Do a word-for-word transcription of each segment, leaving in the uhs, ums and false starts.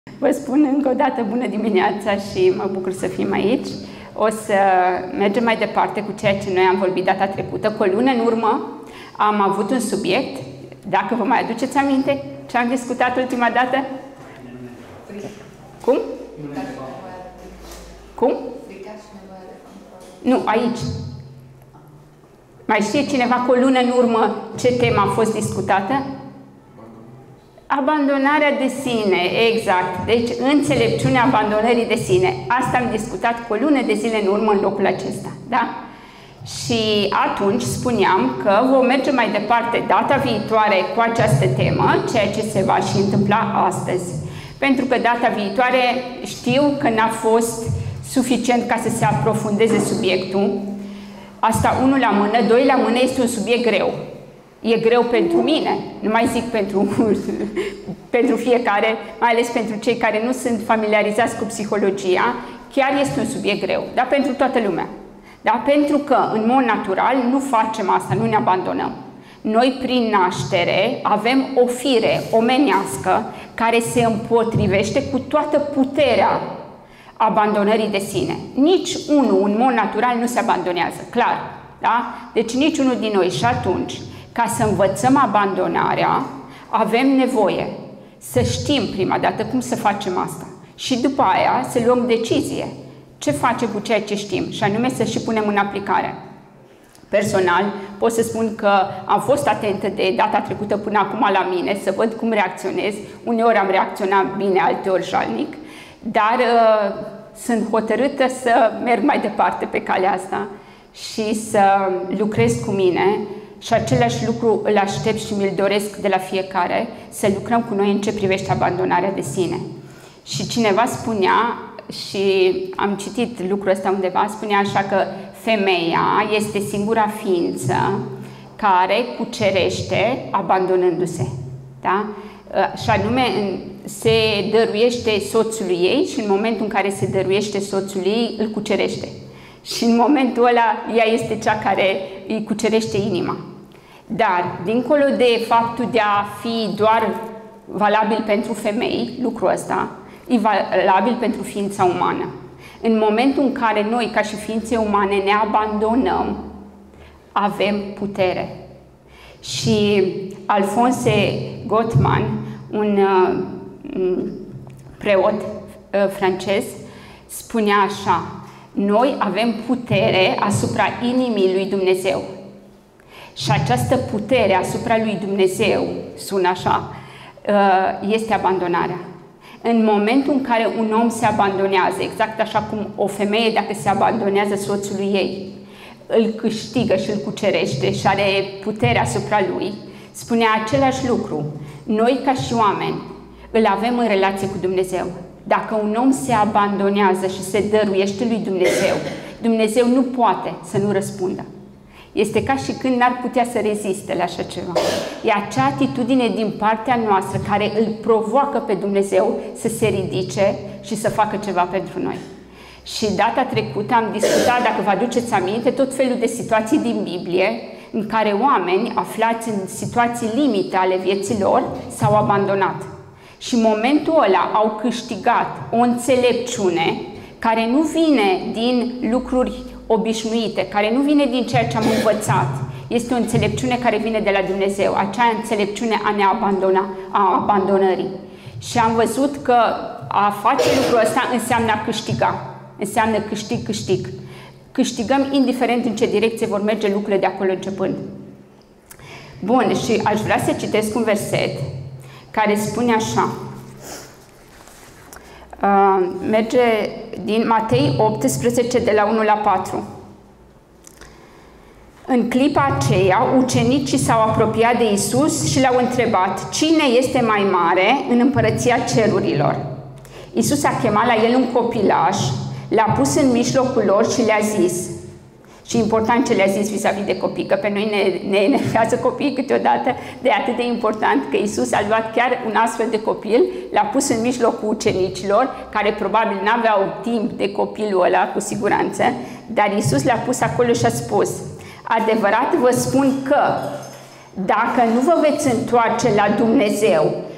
Vă spun încă o dată bună dimineața și mă bucur să fim aici. O să mergem mai departe cu ceea ce noi am vorbit data trecută. Cu o lună în urmă am avut un subiect. Dacă vă mai aduceți aminte ce am discutat ultima dată? Cum? Cum? Nu, aici. Mai știe cineva cu o lună în urmă ce temă a fost discutată? Abandonarea de sine, exact. Deci, înțelepciunea abandonării de sine. Asta am discutat cu o lună de zile în urmă în locul acesta. Da? Și atunci spuneam că vom merge mai departe data viitoare cu această temă, ceea ce se va și întâmpla astăzi. Pentru că data viitoare știu că n-a fost suficient ca să se aprofundeze subiectul. Asta unul la mână, doi la mână, este un subiect greu. E greu pentru mine, nu mai zic pentru, pentru fiecare, mai ales pentru cei care nu sunt familiarizați cu psihologia, chiar este un subiect greu, dar pentru toată lumea. Da? Pentru că, în mod natural, nu facem asta, nu ne abandonăm. Noi, prin naștere, avem o fire omenească care se împotrivește cu toată puterea abandonării de sine. Nici unul, în mod natural, nu se abandonează, clar. Da? Deci niciunul din noi. Și atunci, ca să învățăm abandonarea, avem nevoie să știm prima dată cum să facem asta. Și după aia să luăm decizie. Ce facem cu ceea ce știm? Și anume să și punem în aplicare. Personal, pot să spun că am fost atentă de data trecută până acum la mine, să văd cum reacționez. Uneori am reacționat bine, alteori jalnic, dar uh, sunt hotărâtă să merg mai departe pe calea asta și să lucrez cu mine. Și același lucru îl aștept și mi-l doresc de la fiecare, să lucrăm cu noi în ce privește abandonarea de sine. Și cineva spunea, și am citit lucrul ăsta undeva, spunea așa că femeia este singura ființă care cucerește abandonându-se. Da? Și anume se dăruiește soțului ei și în momentul în care se dăruiește soțului ei, îl cucerește. Și în momentul ăla, ea este cea care îi cucerește inima. Dar, dincolo de faptul de a fi doar valabil pentru femei, lucrul ăsta, e valabil pentru ființa umană. În momentul în care noi, ca și ființe umane, ne abandonăm, avem putere. Și Alphonse Gottman, un uh, preot uh, francez, spunea așa: noi avem putere asupra inimii lui Dumnezeu. Și această putere asupra lui Dumnezeu, sună așa, este abandonarea. În momentul în care un om se abandonează, exact așa cum o femeie, dacă se abandonează soțului ei, îl câștigă și îl cucerește și are putere asupra lui, spunea același lucru. Noi, ca și oameni, îl avem în relație cu Dumnezeu. Dacă un om se abandonează și se dăruiește lui Dumnezeu, Dumnezeu nu poate să nu răspundă. Este ca și când n-ar putea să reziste la așa ceva. E acea atitudine din partea noastră care îl provoacă pe Dumnezeu să se ridice și să facă ceva pentru noi. Și data trecută am discutat, dacă vă aduceți aminte, tot felul de situații din Biblie în care oameni aflați în situații limite ale vieții lor s-au abandonat. Și în momentul ăla au câștigat o înțelepciune care nu vine din lucruri obișnuite, care nu vine din ceea ce am învățat. Este o înțelepciune care vine de la Dumnezeu, acea înțelepciune a ne abandona, a abandonării. Și am văzut că a face lucrul ăsta înseamnă a câștiga, înseamnă câștig-câștig. Câștigăm indiferent în ce direcție vor merge lucrurile de acolo începând. Bun, și aș vrea să citesc un verset care spune așa. Uh, merge din Matei optsprezece, de la unu la patru. În clipa aceea, ucenicii s-au apropiat de Iisus și l-au întrebat: cine este mai mare în împărăția cerurilor? Iisus a chemat la el un copilaș, l-a pus în mijlocul lor și le-a zis. Și important ce le-a zis vis-a-vis de copii, că pe noi ne, ne enervează copiii câteodată, de atât de important că Iisus a luat chiar un astfel de copil, l-a pus în mijlocul ucenicilor, care probabil n-aveau timp de copilul ăla, cu siguranță, dar Iisus l-a pus acolo și a spus: adevărat vă spun că dacă nu vă veți întoarce la Dumnezeu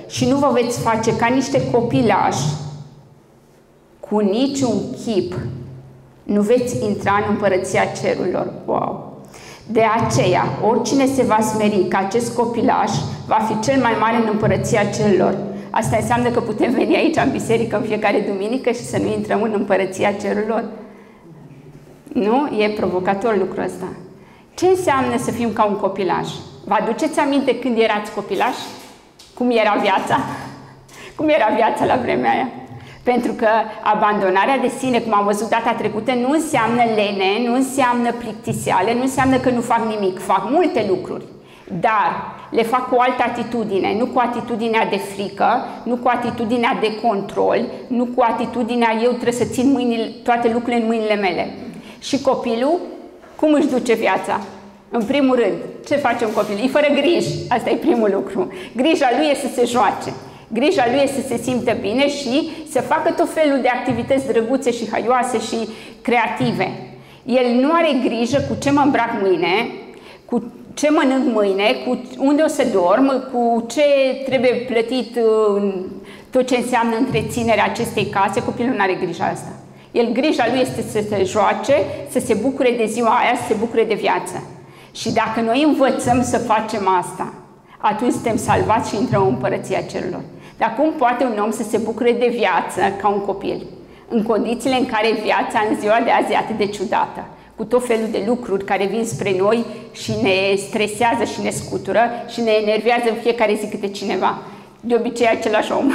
și nu vă veți face ca niște copilași, cu niciun chip nu veți intra în împărăția cerurilor. Wow! De aceea, oricine se va smeri ca acest copilaș va fi cel mai mare în împărăția cerurilor. Asta înseamnă că putem veni aici în biserică în fiecare duminică și să nu intrăm în împărăția cerurilor? Nu? E provocator lucrul ăsta. Ce înseamnă să fim ca un copilaș? Vă aduceți aminte când erați copilași? Cum era viața? Cum era viața la vremea aia? Pentru că abandonarea de sine, cum am văzut data trecută, nu înseamnă lene, nu înseamnă plictiseală, nu înseamnă că nu fac nimic. Fac multe lucruri, dar le fac cu o altă atitudine, nu cu atitudinea de frică, nu cu atitudinea de control, nu cu atitudinea eu trebuie să țin mâinile, toate lucrurile în mâinile mele. Și copilul, cum își duce viața? În primul rând, ce face un copil? E fără griji. Asta e primul lucru. Grija lui e să se joace. Grija lui e să se simtă bine și să facă tot felul de activități drăguțe și haioase și creative. El nu are grijă cu ce mă îmbrac mâine, cu ce mănânc mâine, cu unde o să dorm, cu ce trebuie plătit, tot ce înseamnă întreținerea acestei case. Copilul nu are grija asta. El, grija lui este să se joace, să se bucure de ziua aia, să se bucure de viață. Și dacă noi învățăm să facem asta, atunci suntem salvați și intrăm în împărăția cerurilor. Dar cum poate un om să se bucure de viață ca un copil? În condițiile în care viața în ziua de azi e atât de ciudată, cu tot felul de lucruri care vin spre noi și ne stresează și ne scutură și ne enervează în fiecare zi câte cineva. De obicei același om.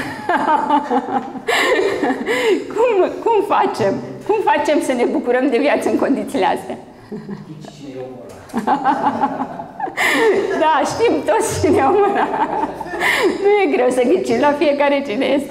cum, cum facem? Cum facem să ne bucurăm de viață în condițiile astea? Da, știm toți cine e omul ăla. Nu e greu să ghicim la fiecare cine este.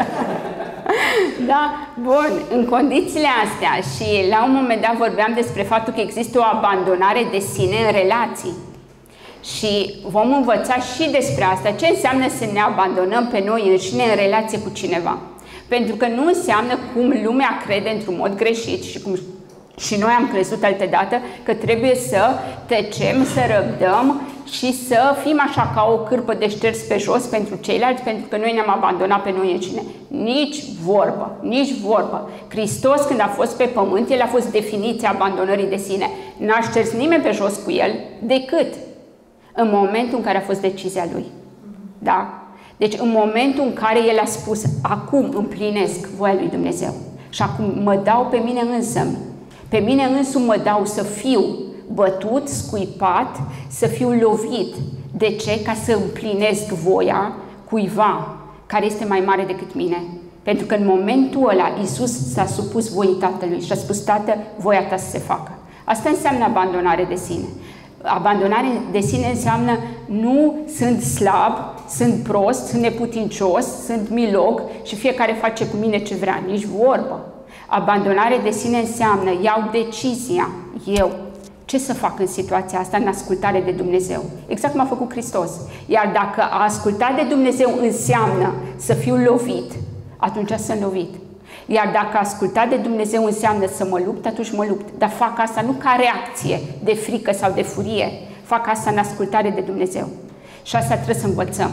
Da? Bun, în condițiile astea și la un moment dat vorbeam despre faptul că există o abandonare de sine în relații. Și vom învăța și despre asta, ce înseamnă să ne abandonăm pe noi înșine în relație cu cineva. Pentru că nu înseamnă cum lumea crede într-un mod greșit și cum și noi am crezut altădată că trebuie să tăcem, să răbdăm și să fim așa ca o cârpă de șters pe jos pentru ceilalți, pentru că noi ne-am abandonat pe noi înșine. Nici vorbă, nici vorbă. Hristos, când a fost pe pământ, El a fost definiția abandonării de sine. N-a șters nimeni pe jos cu El decât în momentul în care a fost decizia Lui. Da? Deci în momentul în care El a spus, acum împlinesc voia Lui Dumnezeu și acum mă dau pe mine însămi, pe mine însumi mă dau să fiu bătut, scuipat, să fiu lovit. De ce? Ca să împlinesc voia cuiva care este mai mare decât mine. Pentru că în momentul ăla Iisus s-a supus voii Tatălui și a spus, Tată, voia ta să se facă. Asta înseamnă abandonare de sine. Abandonare de sine înseamnă nu sunt slab, sunt prost, sunt neputincios, sunt milog și fiecare face cu mine ce vrea, nici vorbă. Abandonare de sine înseamnă, iau decizia, eu, ce să fac în situația asta, în ascultare de Dumnezeu. Exact cum a făcut Hristos. Iar dacă a asculta de Dumnezeu înseamnă să fiu lovit, atunci sunt lovit. Iar dacă asculta de Dumnezeu înseamnă să mă lupt, atunci mă lupt. Dar fac asta nu ca reacție de frică sau de furie, fac asta în ascultare de Dumnezeu. Și asta trebuie să învățăm.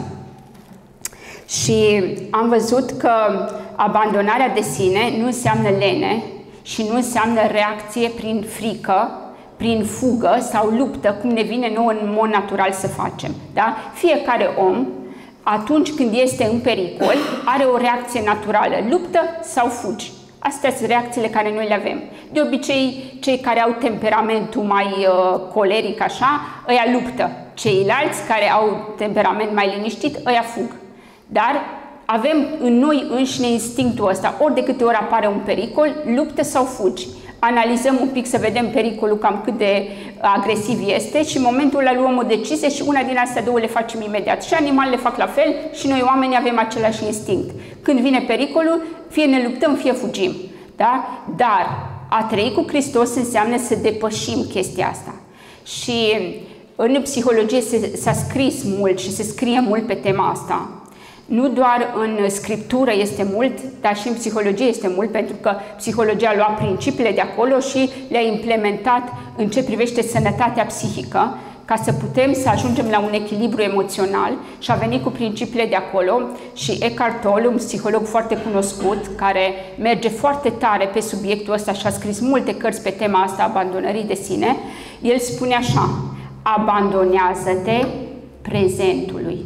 Și am văzut că abandonarea de sine nu înseamnă lene și nu înseamnă reacție prin frică, prin fugă sau luptă, cum ne vine nouă în mod natural să facem. Da? Fiecare om, atunci când este în pericol, are o reacție naturală, luptă sau fugi. Astea sunt reacțiile care noi le avem. De obicei, cei care au temperamentul mai uh, coleric așa, ăia luptă. Ceilalți care au temperament mai liniștit, ăia fug. Dar avem în noi înșine instinctul ăsta, ori de câte ori apare un pericol, luptă sau fugi. Analizăm un pic să vedem pericolul cam cât de agresiv este și în momentul ăla luăm o decizie și una din astea două le facem imediat. Și animalele fac la fel și noi oamenii avem același instinct. Când vine pericolul, fie ne luptăm, fie fugim. Da? Dar a trăi cu Hristos înseamnă să depășim chestia asta. Și în psihologie s-a scris mult și se scrie mult pe tema asta. Nu doar în scriptură este mult, dar și în psihologie este mult, pentru că psihologia a luat principiile de acolo și le-a implementat în ce privește sănătatea psihică, ca să putem să ajungem la un echilibru emoțional și a venit cu principiile de acolo și Eckhart Tolle, un psiholog foarte cunoscut, care merge foarte tare pe subiectul ăsta și a scris multe cărți pe tema asta, abandonării de sine, el spune așa: abandonează-te prezentului.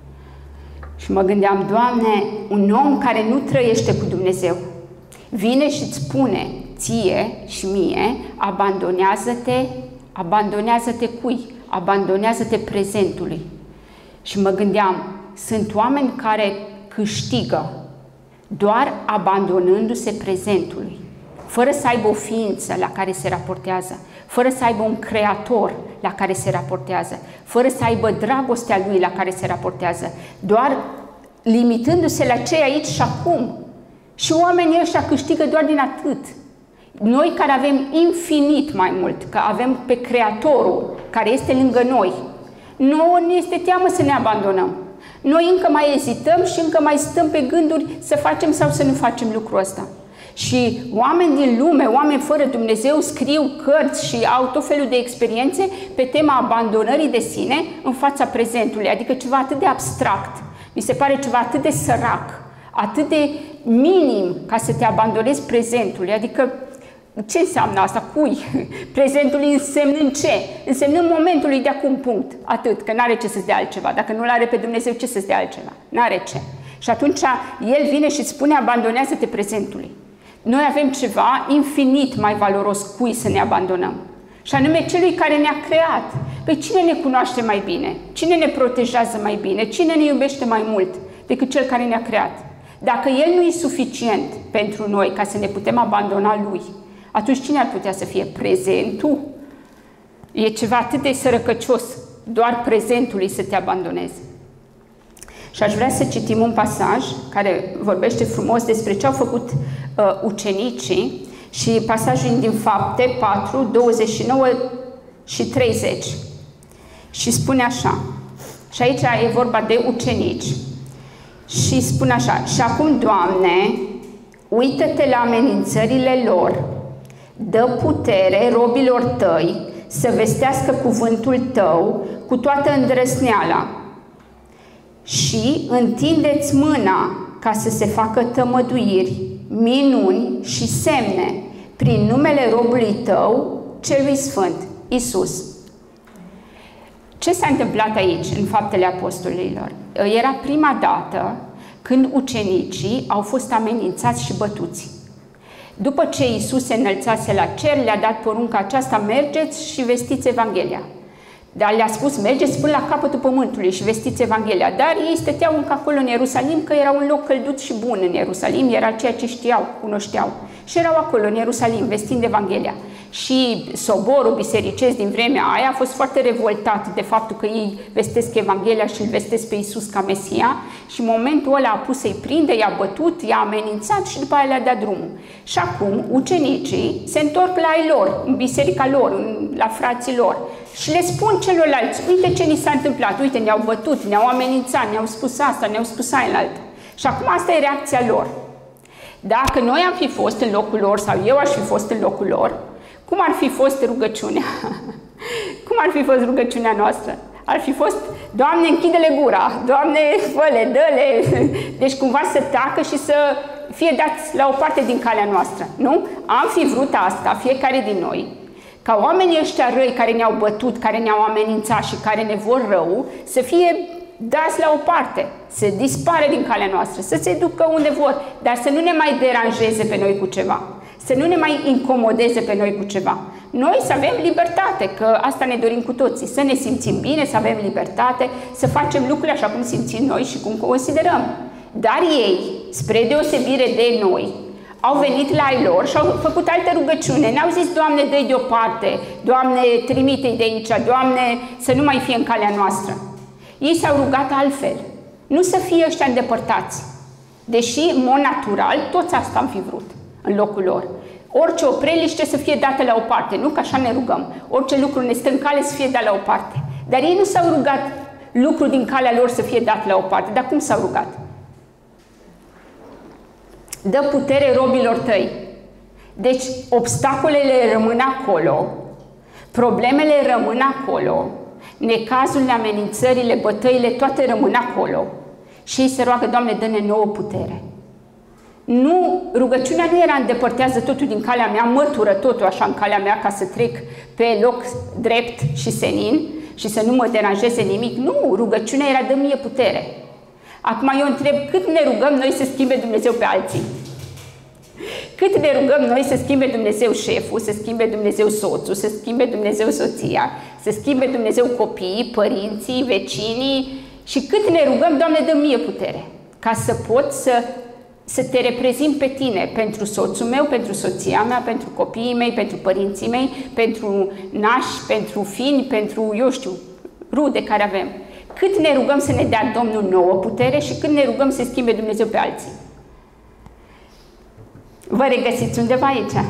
Și mă gândeam, Doamne, un om care nu trăiește cu Dumnezeu vine și îți spune ție și mie, abandonează-te, abandonează-te cui? Abandonează-te prezentului. Și mă gândeam, sunt oameni care câștigă doar abandonându-se prezentului, fără să aibă o ființă la care se raportează, fără să aibă un creator la care se raportează, fără să aibă dragostea lui la care se raportează, doar limitându-se la ce aici și acum. Și oamenii ăștia câștigă doar din atât. Noi care avem infinit mai mult, că avem pe Creatorul care este lângă noi, nouă ne este teamă să ne abandonăm. Noi încă mai ezităm și încă mai stăm pe gânduri să facem sau să nu facem lucrul ăsta. Și oameni din lume, oameni fără Dumnezeu, scriu cărți și au tot felul de experiențe pe tema abandonării de sine în fața prezentului, adică ceva atât de abstract. Mi se pare ceva atât de sărac, atât de minim ca să te abandonezi prezentului, adică ce înseamnă asta? Cui? Prezentul însemnând ce? Însemnând momentului de acum, punct. Atât, că n-are ce să-ți dea altceva. Dacă nu-L are pe Dumnezeu, ce să-ți dea altceva? N-are ce. Și atunci El vine și îți spune, abandonează-te prezentului. Noi avem ceva infinit mai valoros cui să ne abandonăm. Și anume celui care ne-a creat. Păi cine ne cunoaște mai bine? Cine ne protejează mai bine? Cine ne iubește mai mult decât Cel care ne-a creat? Dacă El nu e suficient pentru noi ca să ne putem abandona Lui, atunci cine ar putea să fie? Prezentul? E ceva atât de sărăcăcios, doar prezentului să te abandonezi. Și aș vrea să citim un pasaj care vorbește frumos despre ce au făcut uh, ucenicii și pasajul din Fapte patru, douăzeci și nouă și treizeci. Și spune așa, și aici e vorba de ucenici, și spune așa: și acum, Doamne, uită-te la amenințările lor, dă putere robilor tăi să vestească cuvântul tău cu toată îndrăzneala și întinde-ți mâna ca să se facă tămăduiri, minuni și semne prin numele robului tău celui sfânt, Iisus. Ce s-a întâmplat aici, în Faptele Apostolilor? Era prima dată când ucenicii au fost amenințați și bătuți. După ce Iisus se înălțase la cer, le-a dat porunca aceasta: mergeți și vestiți Evanghelia. Dar le-a spus: mergeți până la capătul pământului și vestiți Evanghelia. Dar ei stăteau încă acolo în Ierusalim, că era un loc călduț și bun în Ierusalim, era ceea ce știau, cunoșteau. Și erau acolo în Ierusalim, vestind Evanghelia. Și soborul bisericesc din vremea aia a fost foarte revoltat de faptul că ei vestesc Evanghelia și îl vestesc pe Iisus ca Mesia, și în momentul ăla a pus să-i prinde, i-a bătut, i-a amenințat și după aia le-a dat drumul. Și acum ucenicii se întorc la ei lor, în biserica lor, la frații lor, și le spun celorlalți: uite ce ni s-a întâmplat, uite, ne-au bătut, ne-au amenințat, ne-au spus asta, ne-au spus aia în altă. Și acum asta e reacția lor. Dacă noi am fi fost în locul lor, sau eu aș fi fost în locul lor, cum ar fi fost rugăciunea? Cum ar fi fost rugăciunea noastră? Ar fi fost: Doamne, închide-le gura, Doamne, fă-le, dă-le. Deci cumva să tacă și să fie dați la o parte din calea noastră, nu? Am fi vrut asta, fiecare din noi, ca oamenii ăștia răi care ne-au bătut, care ne-au amenințat și care ne vor rău, să fie dați la o parte, să dispare din calea noastră, să se ducă unde vor, dar să nu ne mai deranjeze pe noi cu ceva, să nu ne mai incomodeze pe noi cu ceva. Noi să avem libertate, că asta ne dorim cu toții, să ne simțim bine, să avem libertate, să facem lucrurile așa cum simțim noi și cum considerăm. Dar ei, spre deosebire de noi, au venit la ei lor și au făcut altă rugăciune. N-au zis: Doamne, dă-i deoparte, Doamne, trimite-i de aici, Doamne, să nu mai fie în calea noastră. Ei s-au rugat altfel, nu să fie ăștia îndepărtați. Deși, în mod natural, toți asta am fi vrut în locul lor. Orice opreliște să fie dată la o parte, nu? Că așa ne rugăm. Orice lucru ne stă în cale să fie dat la o parte. Dar ei nu s-au rugat lucrul din calea lor să fie dat la o parte. Dar cum s-au rugat? Dă putere robilor tăi. Deci obstacolele rămân acolo, problemele rămân acolo, Necazurile, amenințările, bătăile, toate rămân acolo. Și ei se roagă, Doamne, dă-ne nouă putere. Nu, rugăciunea nu era îndepărtează totul din calea mea, mătură totul așa în calea mea ca să trec pe loc drept și senin și să nu mă deranjeze nimic. Nu, rugăciunea era dă mie putere. Acum eu întreb, cât ne rugăm noi să schimbe Dumnezeu pe alții? Cât ne rugăm noi să schimbe Dumnezeu șeful, să schimbe Dumnezeu soțul, să schimbe Dumnezeu soția, să schimbe Dumnezeu copiii, părinții, vecinii și cât ne rugăm, Doamne, dă mie putere ca să pot să, să te reprezint pe tine pentru soțul meu, pentru soția mea, pentru copiii mei, pentru părinții mei, pentru nași, pentru fini, pentru, eu știu, rude care avem. Cât ne rugăm să ne dea Domnul nouă putere și cât ne rugăm să schimbe Dumnezeu pe alții. Vă regăsiți undeva aici?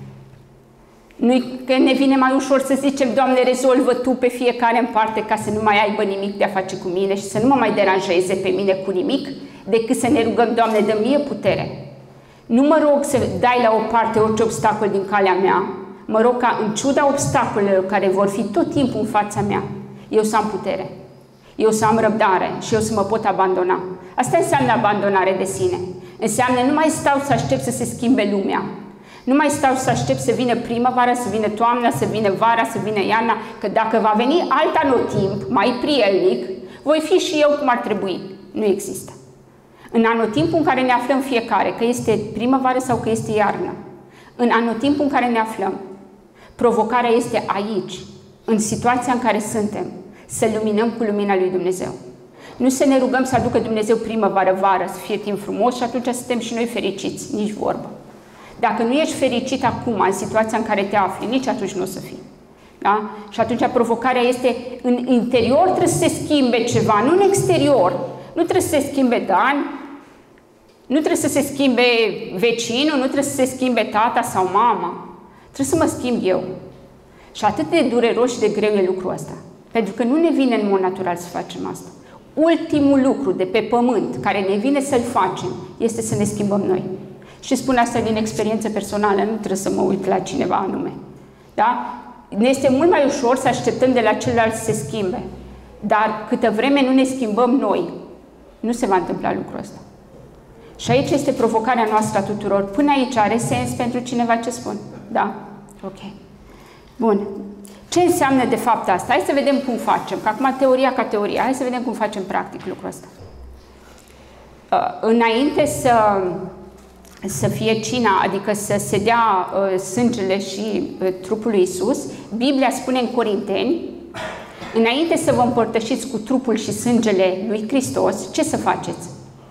Nu-i că ne vine mai ușor să zicem, Doamne, rezolvă Tu pe fiecare în parte ca să nu mai aibă nimic de a face cu mine și să nu mă mai deranjeze pe mine cu nimic, decât să ne rugăm, Doamne, dă mie putere. Nu mă rog să dai la o parte orice obstacol din calea mea, mă rog ca în ciuda obstacolelor care vor fi tot timpul în fața mea, eu să am putere, eu să am răbdare și eu să mă pot abandona. Asta înseamnă abandonare de sine. Înseamnă nu mai stau să aștept să se schimbe lumea. Nu mai stau să aștept să vină primăvara, să vină toamna, să vină vara, să vină iarna, că dacă va veni alt anotimp, mai prielnic, voi fi și eu cum ar trebui. Nu există. În anotimpul în care ne aflăm fiecare, că este primăvară sau că este iarnă, în anotimpul în care ne aflăm, provocarea este aici, în situația în care suntem, să luminăm cu lumina lui Dumnezeu. Nu să ne rugăm să aducă Dumnezeu primăvară, vară, să fie timp frumos și atunci suntem și noi fericiți, nici vorbă. Dacă nu ești fericit acum, în situația în care te afli, nici atunci nu o să fii. Da? Și atunci provocarea este, în interior trebuie să se schimbe ceva, nu în exterior. Nu trebuie să se schimbe Dan, nu trebuie să se schimbe vecinul, nu trebuie să se schimbe tata sau mama. Trebuie să mă schimb eu. Și atât de dureros și de greu e lucrul ăsta. Pentru că nu ne vine în mod natural să facem asta. Ultimul lucru de pe pământ care ne vine să-l facem este să ne schimbăm noi. Și spun asta din experiență personală, nu trebuie să mă uit la cineva anume. Da? Ne este mult mai ușor să așteptăm de la celălalt să se schimbe. Dar câtă vreme nu ne schimbăm noi, nu se va întâmpla lucrul ăsta. Și aici este provocarea noastră a tuturor. Până aici are sens pentru cineva ce spun? Da? Ok. Bun. Ce înseamnă de fapt asta? Hai să vedem cum facem. Că acum teoria ca teoria. Hai să vedem cum facem practic lucrul ăsta. Uh, înainte să, să fie cina, adică să se dea uh, sângele și uh, trupul lui Iisus, Biblia spune în Corinteni, înainte să vă împărtășiți cu trupul și sângele lui Hristos, ce să faceți?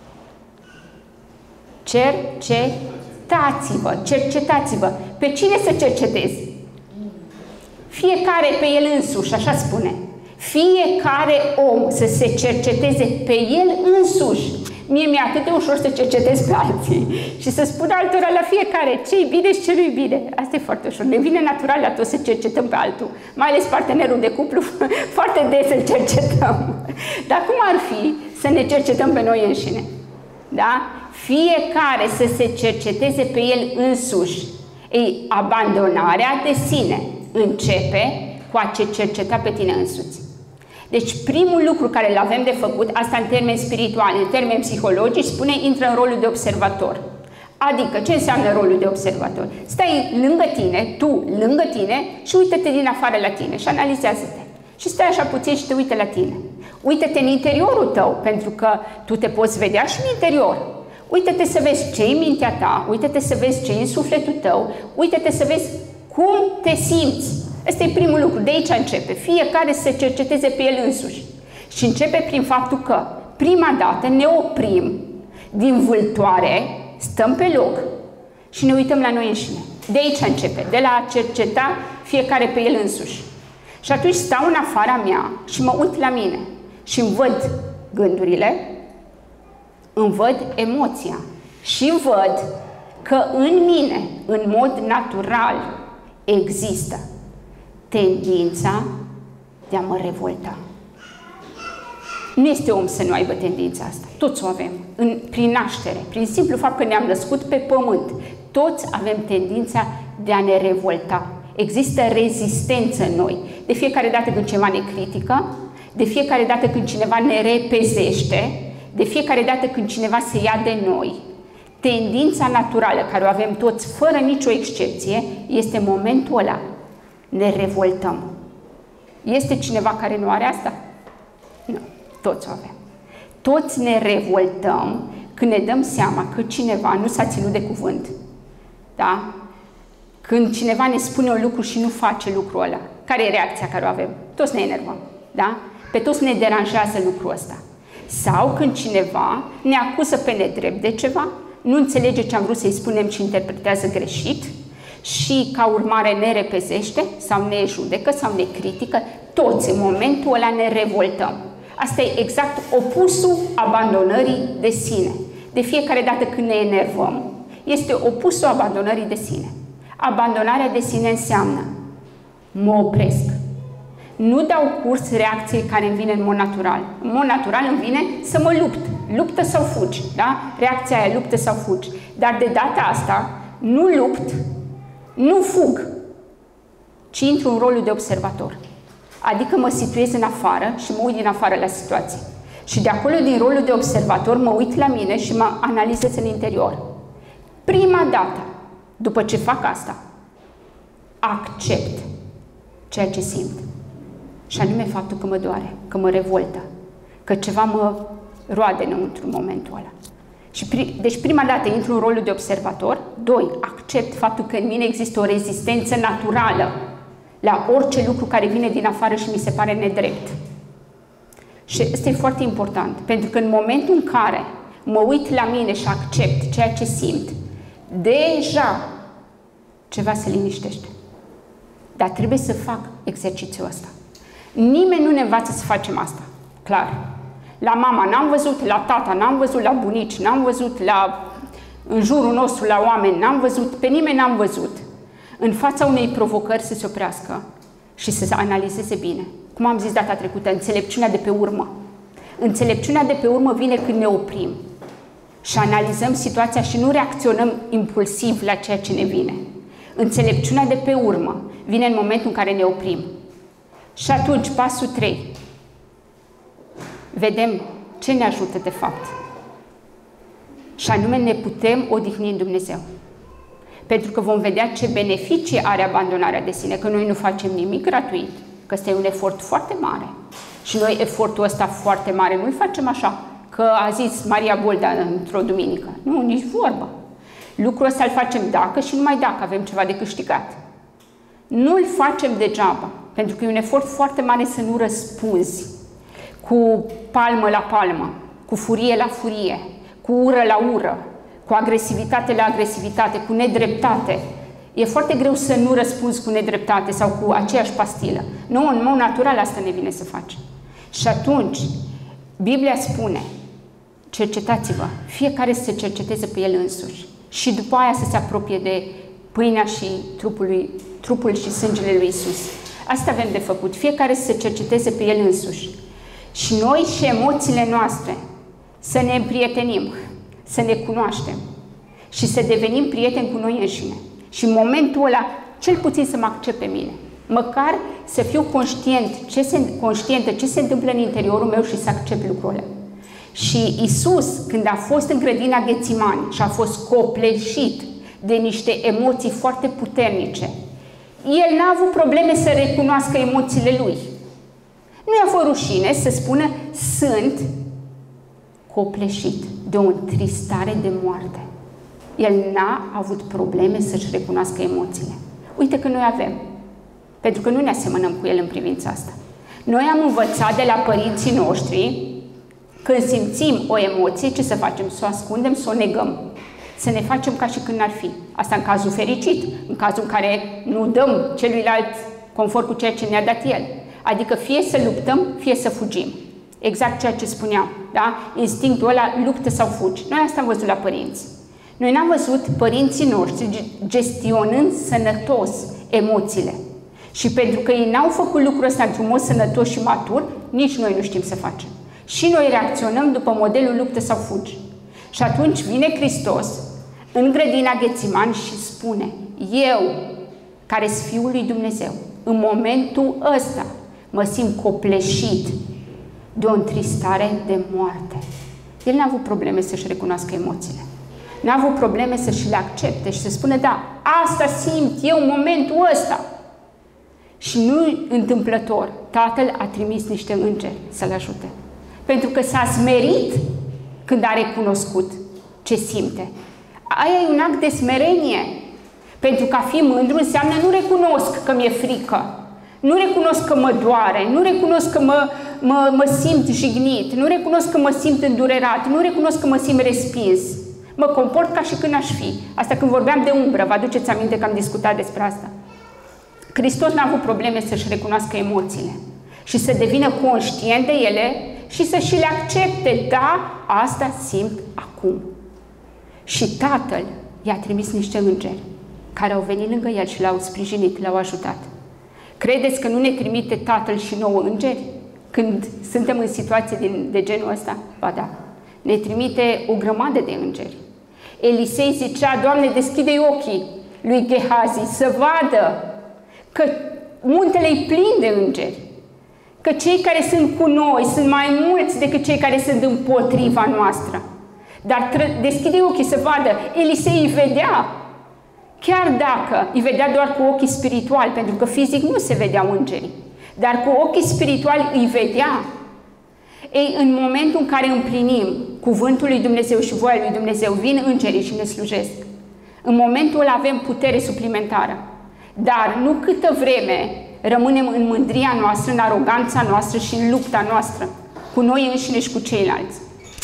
Cercetați-vă, cercetați-vă. Pe cine să cercetezi? Fiecare pe el însuși, așa spune. Fiecare om să se cerceteze pe el însuși. Mie mi-e atât de ușor să cercetez pe alții și să spun altora la fiecare ce-i bine și ce nu-i bine. Asta e foarte ușor. Ne vine natural la toți să cercetăm pe altul. Mai ales partenerul de cuplu, foarte des îl cercetăm. Dar cum ar fi să ne cercetăm pe noi înșine? Da? Fiecare să se cerceteze pe el însuși. Ei, abandonarea de sine începe cu a ce cerceta pe tine însuți. Deci primul lucru care îl avem de făcut, asta în termeni spirituali, în termeni psihologici, spune intră în rolul de observator. Adică, ce înseamnă rolul de observator? Stai lângă tine, tu lângă tine și uită-te din afară la tine și analizează-te. Și stai așa puțin și te uită la tine. Uită-te în interiorul tău, pentru că tu te poți vedea și în interior. Uită-te să vezi ce-i mintea ta, uită-te să vezi ce-i în sufletul tău, uită-te să vezi cum te simți. Ăsta e primul lucru, de aici începe. Fiecare să se cerceteze pe el însuși. Și începe prin faptul că, prima dată, ne oprim din vâltoare, stăm pe loc și ne uităm la noi înșine. De aici începe, de la a cerceta fiecare pe el însuși. Și atunci stau în afara mea și mă uit la mine și îmi văd gândurile, îmi văd emoția și văd că în mine, în mod natural, există tendința de a mă revolta. Nu este om să nu aibă tendința asta. Toți o avem. În, prin naștere, prin simplu fapt că ne-am născut pe pământ, toți avem tendința de a ne revolta. Există rezistență în noi. De fiecare dată când ceva ne critică, de fiecare dată când cineva ne repezește, de fiecare dată când cineva se ia de noi, tendința naturală care o avem toți, fără nicio excepție, este momentul ăla. Ne revoltăm. Este cineva care nu are asta? Nu. Toți o avem. Toți ne revoltăm când ne dăm seama că cineva nu s-a ținut de cuvânt. Da? Când cineva ne spune un lucru și nu face lucrul ăla. Care e reacția care o avem? Toți ne enervăm. Da? Pe toți ne deranjează lucrul ăsta. Sau când cineva ne acuză pe nedrept de ceva, nu înțelege ce am vrut să-i spunem și interpretează greșit și ca urmare ne repezește sau ne judecă sau ne critică, toți în momentul ăla ne revoltăm. Asta e exact opusul abandonării de sine. De fiecare dată când ne enervăm, este opusul abandonării de sine. Abandonarea de sine înseamnă mă opresc. Nu dau curs reacției care îmi vine în mod natural. În mod natural îmi vine să mă lupt. Luptă sau fugi. Da? Reacția aia, luptă sau fugi. Dar de data asta, nu lupt, nu fug, ci intru în rolul de observator. Adică mă situez în afară și mă uit din afară la situație. Și de acolo, din rolul de observator, mă uit la mine și mă analizez în interior. Prima dată, după ce fac asta, accept ceea ce simt. Și anume faptul că mă doare, că mă revoltă, că ceva mă roade înăuntru în momentul ăla. Și pri, deci prima dată intru în rolul de observator. Doi, accept faptul că în mine există o rezistență naturală la orice lucru care vine din afară și mi se pare nedrept. Și asta e foarte important, pentru că în momentul în care mă uit la mine și accept ceea ce simt, deja ceva se liniștește. Dar trebuie să fac exercițiul ăsta. Nimeni nu ne învață să facem asta, clar. La mama n-am văzut, la tata n-am văzut, la bunici n-am văzut, la, în jurul nostru, la oameni n-am văzut, pe nimeni n-am văzut. În fața unei provocări să se oprească și să se analizeze bine. Cum am zis data trecută, înțelepciunea de pe urmă. Înțelepciunea de pe urmă vine când ne oprim și analizăm situația și nu reacționăm impulsiv la ceea ce ne vine. Înțelepciunea de pe urmă vine în momentul în care ne oprim. Și atunci, pasul trei. Vedem ce ne ajută de fapt. Și anume ne putem odihni în Dumnezeu. Pentru că vom vedea ce beneficii are abandonarea de sine, că noi nu facem nimic gratuit, că ăsta e un efort foarte mare. Și noi efortul ăsta foarte mare nu-l facem așa, că a zis Maria Bolda într-o duminică. Nu, nici vorbă. Lucrul ăsta îl facem dacă și numai dacă avem ceva de câștigat. Nu îl facem degeaba, pentru că e un efort foarte mare să nu răspunzi cu palmă la palmă, cu furie la furie, cu ură la ură, cu agresivitate la agresivitate, cu nedreptate. E foarte greu să nu răspunzi cu nedreptate sau cu aceeași pastilă. Nu, în mod natural asta ne vine să facem. Și atunci, Biblia spune, cercetați-vă, fiecare să se cerceteze pe el însuși și după aia să se apropie de pâinea și trupul, lui, trupul și sângele lui Iisus. Asta avem de făcut, fiecare să se cerceteze pe el însuși. Și noi și emoțiile noastre să ne împrietenim, să ne cunoaștem și să devenim prieteni cu noi înșine. Și în momentul ăla, cel puțin să mă accept pe mine. Măcar să fiu conștient ce se, conștientă ce se întâmplă în interiorul meu și să accept lucrul ăla. Și Iisus, când a fost în grădina Ghețimani și a fost copleșit de niște emoții foarte puternice, el n-a avut probleme să recunoască emoțiile lui. Nu i-a fost rușine să spună, sunt copleșit de o întristare de moarte. El n-a avut probleme să-și recunoască emoțiile. Uite că noi avem. Pentru că nu ne asemănăm cu el în privința asta. Noi am învățat de la părinții noștri, când simțim o emoție, ce să facem? Să o ascundem, să o negăm. Să ne facem ca și când n-ar fi. Asta în cazul fericit, în cazul în care nu dăm celuilalt conform cu ceea ce ne-a dat el. Adică fie să luptăm, fie să fugim. Exact ceea ce spuneam, da? Instinctul ăla, luptă sau fugi. Noi asta am văzut la părinți. Noi n-am văzut părinții noștri gestionând sănătos emoțiile. Și pentru că ei n-au făcut lucrul ăsta într-un mod sănătos și matur, nici noi nu știm să facem. Și noi reacționăm după modelul luptă sau fugi. Și atunci vine Hristos în grădina Ghețimani și spune, eu, care sunt Fiul lui Dumnezeu, în momentul ăsta mă simt copleșit de o întristare de moarte. El n-a avut probleme să-și recunoască emoțiile. N-a avut probleme să-și le accepte și să spună, da, asta simt eu în momentul ăsta. Și nu întâmplător, Tatăl a trimis niște îngeri să-l ajute. Pentru că s-a smerit când a recunoscut ce simte. Aia e un act de smerenie. Pentru că a fi mândru înseamnă nu recunosc că mi-e frică, nu recunosc că mă doare, nu recunosc că mă, mă, mă simt jignit, nu recunosc că mă simt îndurerat, nu recunosc că mă simt respins. Mă comport ca și când aș fi. Asta când vorbeam de umbră, vă aduceți aminte că am discutat despre asta. Hristos n-a avut probleme să-și recunoască emoțiile și să devină conștient de ele și să și le accepte. Da, asta simt acum. Și Tatăl i-a trimis niște îngeri care au venit lângă el și l-au sprijinit, l-au ajutat. Credeți că nu ne trimite Tatăl și nouă îngeri când suntem în situație din, de genul ăsta? Ba da, ne trimite o grămadă de îngeri. Elisei zicea, Doamne, deschide ochii lui Gehazi să vadă că muntele e plin de îngeri, că cei care sunt cu noi sunt mai mulți decât cei care sunt împotriva noastră. Dar deschide ochii să vadă. Elisei îi vedea, chiar dacă îi vedea doar cu ochii spirituali, pentru că fizic nu se vedeau îngerii, dar cu ochii spirituali îi vedea. Ei, în momentul în care împlinim cuvântul lui Dumnezeu și voia lui Dumnezeu, vin îngerii și ne slujesc. În momentul ăla avem putere suplimentară. Dar nu câtă vreme rămânem în mândria noastră, în aroganța noastră și în lupta noastră cu noi înșine și cu ceilalți.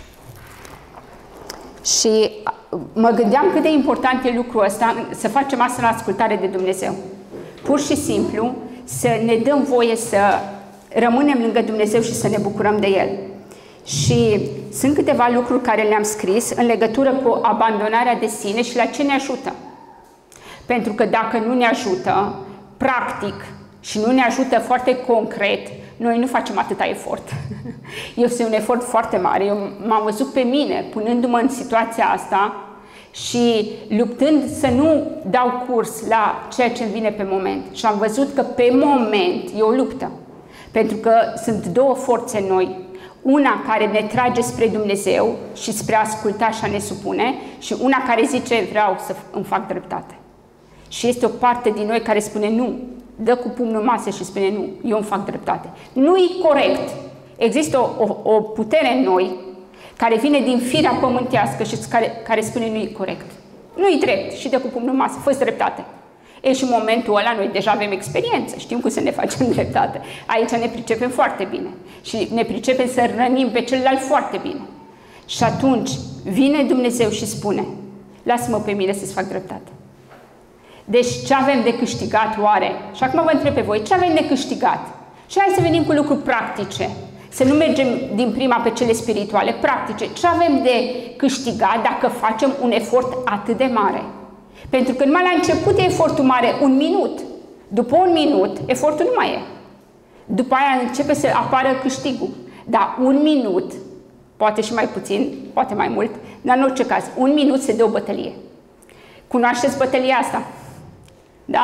Și mă gândeam cât de important e lucrul ăsta, să facem asta în ascultare de Dumnezeu. Pur și simplu să ne dăm voie să rămânem lângă Dumnezeu și să ne bucurăm de El. Și sunt câteva lucruri care le-am scris în legătură cu abandonarea de sine și la ce ne ajută. Pentru că dacă nu ne ajută, practic, și nu ne ajută foarte concret, noi nu facem atâta efort. Este un efort foarte mare. Eu m-am văzut pe mine, punându-mă în situația asta și luptând să nu dau curs la ceea ce îmi vine pe moment. Și am văzut că pe moment e o luptă. Pentru că sunt două forțe noi. Una care ne trage spre Dumnezeu și spre a asculta și a ne supune, și una care zice, vreau să îmi fac dreptate. Și este o parte din noi care spune nu, dă cu pumnul în masă și spune nu, eu îmi fac dreptate. Nu e corect. Există o, o, o putere în noi care vine din firea pământească și care, care spune nu e corect. Nu e drept și dă cu pumnul în masă, fă-ți dreptate. E, și în momentul ăla noi deja avem experiență, știm cum să ne facem dreptate. Aici ne pricepem foarte bine și ne pricepem să rănim pe celălalt foarte bine. Și atunci vine Dumnezeu și spune, lasă-mă pe mine să-ți fac dreptate. Deci ce avem de câștigat oare? Și acum vă întreb pe voi, ce avem de câștigat? Și hai să venim cu lucruri practice, să nu mergem din prima pe cele spirituale, practice. Ce avem de câștigat dacă facem un efort atât de mare? Pentru că numai la început e efortul mare, un minut. După un minut, efortul nu mai e. După aia începe să apară câștigul. Dar un minut, poate și mai puțin, poate mai mult, dar în orice caz, un minut se dă o bătălie. Cunoașteți bătălia asta? Da?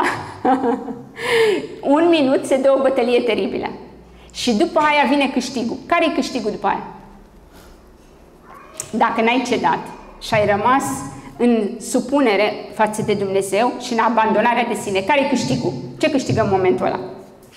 Un minut se dă o bătălie teribilă. Și după aia vine câștigul. Care e câștigul după aia? Dacă n-ai cedat și ai rămas în supunere față de Dumnezeu și în abandonarea de sine, care e câștigul? Ce câștigă în momentul ăla?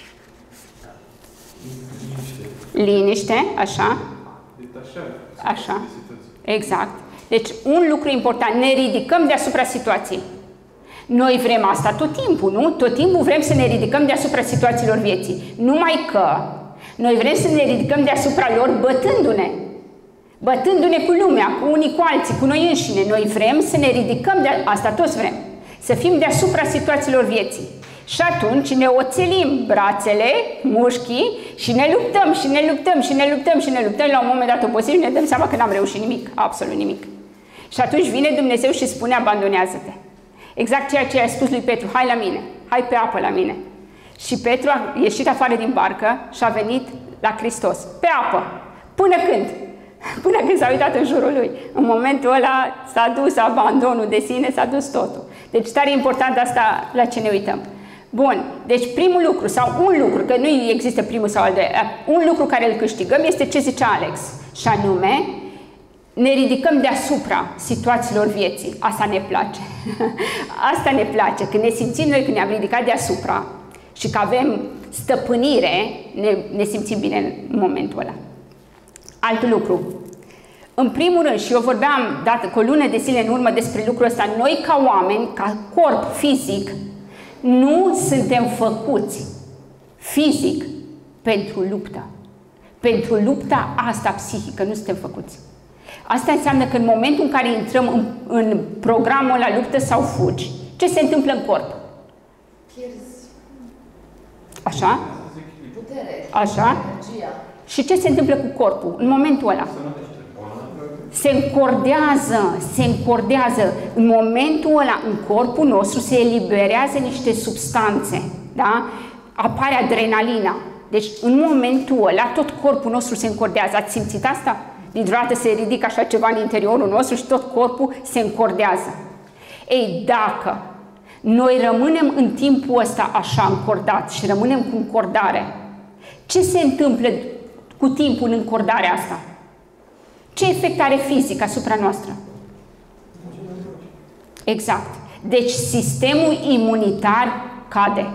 Liniște, așa. Așa. Exact. Deci, un lucru important, ne ridicăm deasupra situației. Noi vrem asta tot timpul, nu? Tot timpul vrem să ne ridicăm deasupra situațiilor vieții. Numai că noi vrem să ne ridicăm deasupra lor bătându-ne. Bătându-ne cu lumea, cu unii cu alții, cu noi înșine. Noi vrem să ne ridicăm, de asta toți vrem, să fim deasupra situațiilor vieții. Și atunci ne oțelim brațele, mușchii și ne luptăm și ne luptăm și ne luptăm și ne luptăm. La un moment dat obosim și ne dăm seama că n-am reușit nimic, absolut nimic. Și atunci vine Dumnezeu și spune, abandonează-te. Exact ceea ce a spus lui Petru, hai la mine, hai pe apă la mine. Și Petru a ieșit afară din barcă și a venit la Hristos, pe apă. Până când? Până când s-a uitat în jurul lui. În momentul ăla s-a dus abandonul de sine, s-a dus totul. Deci tare important asta la ce ne uităm. Bun, deci primul lucru sau un lucru, că nu există primul sau al doilea, un lucru care îl câștigăm este ce zice Alex, și anume, ne ridicăm deasupra situațiilor vieții. Asta ne place. Asta ne place, când ne simțim noi că ne-am ridicat deasupra și că avem stăpânire, ne, ne simțim bine în momentul ăla. Alt lucru. În primul rând, și eu vorbeam dată cu o lună de zile în urmă despre lucrul ăsta, noi ca oameni, ca corp fizic, nu suntem făcuți fizic pentru luptă. Pentru lupta asta psihică nu suntem făcuți. Asta înseamnă că în momentul în care intrăm în, în programul la luptă sau fugi, ce se întâmplă în corp? Pierzi. Așa? Putere. Așa? Energia. Și ce se întâmplă cu corpul în momentul ăla? Se încordează, se încordează. În momentul ăla, în corpul nostru se eliberează niște substanțe, da? Apare adrenalina. Deci, în momentul ăla, tot corpul nostru se încordează. Ați simțit asta? Dintr-o dată se ridică așa ceva în interiorul nostru și tot corpul se încordează. Ei, dacă noi rămânem în timpul ăsta așa încordat și rămânem cu încordare, ce se întâmplă cu timpul în încordarea asta? Ce efect are fizic asupra noastră? Exact. Deci sistemul imunitar cade.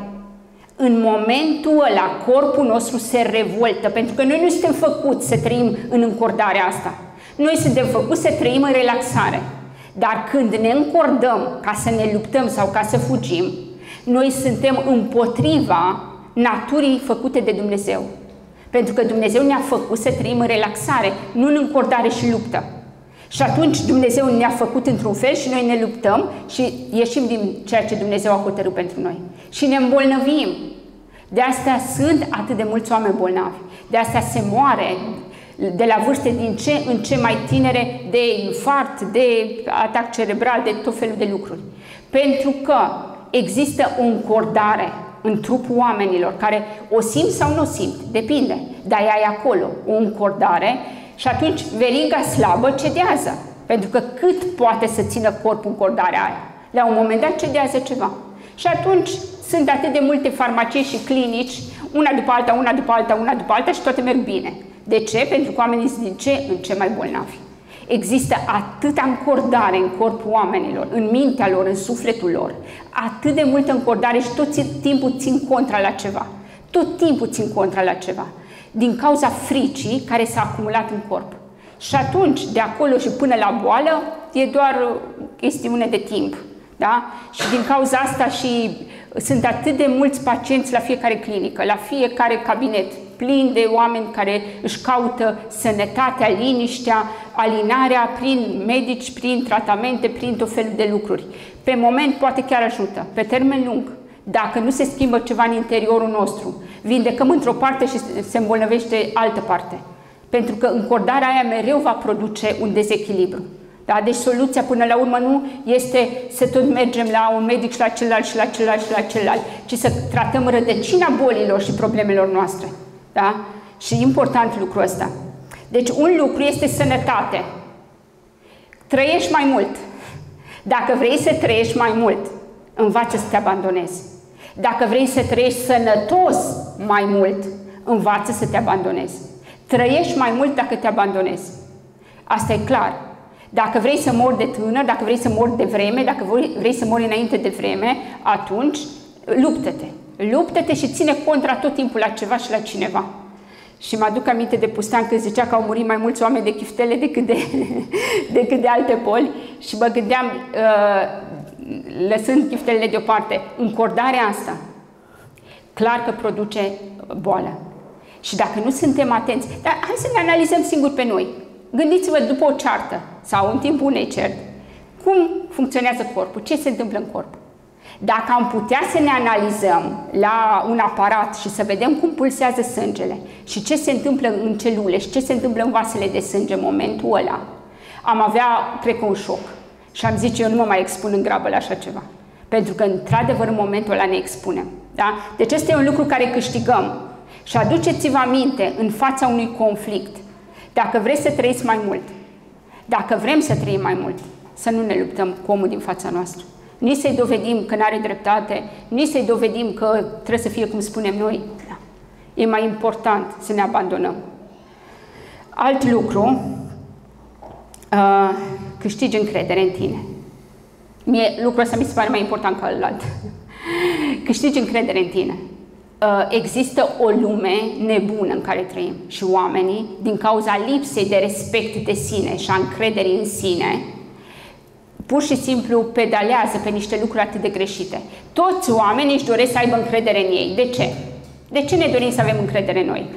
În momentul ăla, corpul nostru se revoltă, pentru că noi nu suntem făcuți să trăim în încordarea asta. Noi suntem făcuți să trăim în relaxare. Dar când ne încordăm ca să ne luptăm sau ca să fugim, noi suntem împotriva naturii făcute de Dumnezeu. Pentru că Dumnezeu ne-a făcut să trăim în relaxare, nu în încordare și luptă. Și atunci Dumnezeu ne-a făcut într-un fel și noi ne luptăm și ieșim din ceea ce Dumnezeu a hotărât pentru noi. Și ne îmbolnăvim. De asta sunt atât de mulți oameni bolnavi. De asta se moare de la vârste din ce în ce mai tinere de infarct, de atac cerebral, de tot felul de lucruri. Pentru că există o încordare în trupul oamenilor care o simt sau nu o simt, depinde, dar ea e acolo, o încordare și atunci veriga slabă cedează. Pentru că cât poate să țină corpul încordarea aia? La un moment dat cedează ceva. Și atunci sunt atât de multe farmacii și clinici, una după alta, una după alta, una după alta și toate merg bine. De ce? Pentru că oamenii sunt din ce în ce mai bolnavi. Există atâta încordare în corpul oamenilor, în mintea lor, în sufletul lor, atât de multă încordare și tot timpul țin contra la ceva. Tot timpul țin contra la ceva. Din cauza fricii care s-a acumulat în corp. Și atunci, de acolo și până la boală, e doar chestiune de timp. Da? Și din cauza asta și sunt atât de mulți pacienți la fiecare clinică, la fiecare cabinet, plin de oameni care își caută sănătatea, liniștea, alinarea prin medici, prin tratamente, prin tot felul de lucruri. Pe moment poate chiar ajută, pe termen lung. Dacă nu se schimbă ceva în interiorul nostru, vindecăm într-o parte și se îmbolnăvește altă parte. Pentru că încordarea aia mereu va produce un dezechilibru. Da? Deci soluția până la urmă nu este să tot mergem la un medic și la celălalt și la celălalt și la celălalt, ci să tratăm rădăcina bolilor și problemelor noastre. Da? Și important lucrul ăsta. Deci un lucru este sănătate. Trăiești mai mult. Dacă vrei să trăiești mai mult, învață să te abandonezi. Dacă vrei să trăiești sănătos mai mult, învață să te abandonezi. Trăiești mai mult dacă te abandonezi. Asta e clar. Dacă vrei să mori de tânăr, dacă vrei să mori de vreme, dacă vrei să mori înainte de vreme, atunci luptă-te. Luptă-te și ține contra tot timpul la ceva și la cineva. Și mă aduc aminte de Pustan când zicea că au murit mai mulți oameni de chiftele decât de, decât de alte boli și mă gândeam, lăsând chiftelele deoparte, încordarea asta clar că produce boală. Și dacă nu suntem atenți, dar hai să ne analizăm singuri pe noi. Gândiți-vă după o ceartă sau în timpul unei cerți, cum funcționează corpul, ce se întâmplă în corp. Dacă am putea să ne analizăm la un aparat și să vedem cum pulsează sângele și ce se întâmplă în celule și ce se întâmplă în vasele de sânge în momentul ăla, am avea, cred că, un șoc. Și am zice, eu nu mă mai expun în grabă la așa ceva. Pentru că, într-adevăr, în momentul ăla ne expunem. Da? Deci ăsta e un lucru care câștigăm. Și aduceți-vă aminte, în fața unui conflict, dacă vreți să trăiți mai mult, dacă vrem să trăim mai mult, să nu ne luptăm cu omul din fața noastră. nici să-i dovedim că n-are dreptate, nici să-i dovedim că trebuie să fie cum spunem noi. Da. E mai important să ne abandonăm. Alt lucru, uh, câștigi încredere în tine. Mie lucrul ăsta mi se pare mai important ca celălalt. Câștigi încredere în tine. Uh, există o lume nebună în care trăim și oamenii, din cauza lipsei de respect de sine și a încrederii în sine, pur și simplu pedalează pe niște lucruri atât de greșite. Toți oamenii își doresc să aibă încredere în ei. De ce? De ce ne dorim să avem încredere în noi?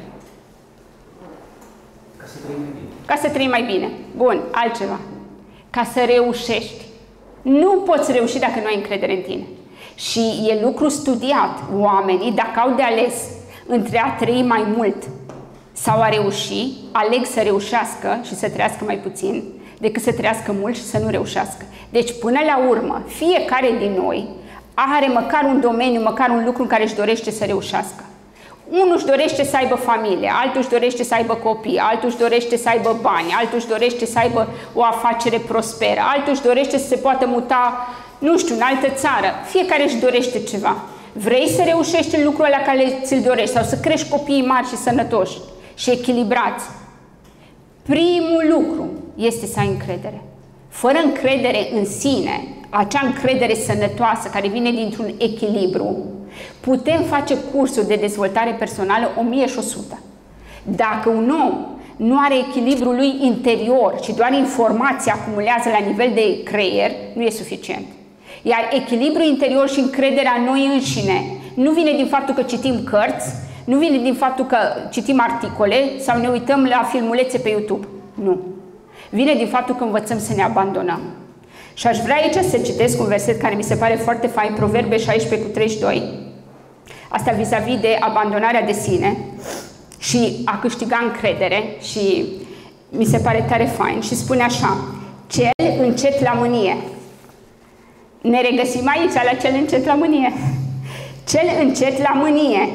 Ca să trăim mai bine. Ca să trăim mai bine. Bun, altceva. Ca să reușești. Nu poți reuși dacă nu ai încredere în tine. Și e lucru studiat. Oamenii, dacă au de ales între a trăi mai mult sau a reuși, aleg să reușească și să trăiască mai puțin, decât să trăiască mult și să nu reușească. Deci, până la urmă, fiecare din noi are măcar un domeniu, măcar un lucru în care își dorește să reușească. Unul își dorește să aibă familie, altul își dorește să aibă copii, altul își dorește să aibă bani, altul își dorește să aibă o afacere prosperă, altul își dorește să se poată muta, nu știu, în altă țară. Fiecare își dorește ceva. Vrei să reușești în lucrul ăla care ți-l dorești sau să crești copiii mari și sănătoși și echilibrați? Primul lucru este să ai încredere. Fără încredere în sine, acea încredere sănătoasă care vine dintr-un echilibru, putem face cursuri de dezvoltare personală o mie și o sută. Dacă un om nu are echilibrul lui interior, ci doar informația acumulează la nivel de creier, nu e suficient. Iar echilibrul interior și încrederea în noi înșine nu vine din faptul că citim cărți, nu vine din faptul că citim articole sau ne uităm la filmulețe pe YouTube. Nu. Vine din faptul că învățăm să ne abandonăm. Și aș vrea aici să citesc un verset care mi se pare foarte fain, Proverbe șaisprezece cu treizeci și doi. Asta vis-a-vis de abandonarea de sine și a câștiga încredere și mi se pare tare fain și spune așa: cel încet la mânie. Ne regăsim aici la cel încet la mânie. Cel încet la mânie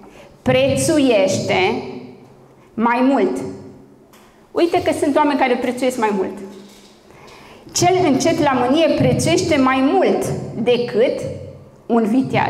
prețuiește mai mult. Uite că sunt oameni care prețuiesc mai mult. Cel încet la mânie prețuiește mai mult decât un viteaz.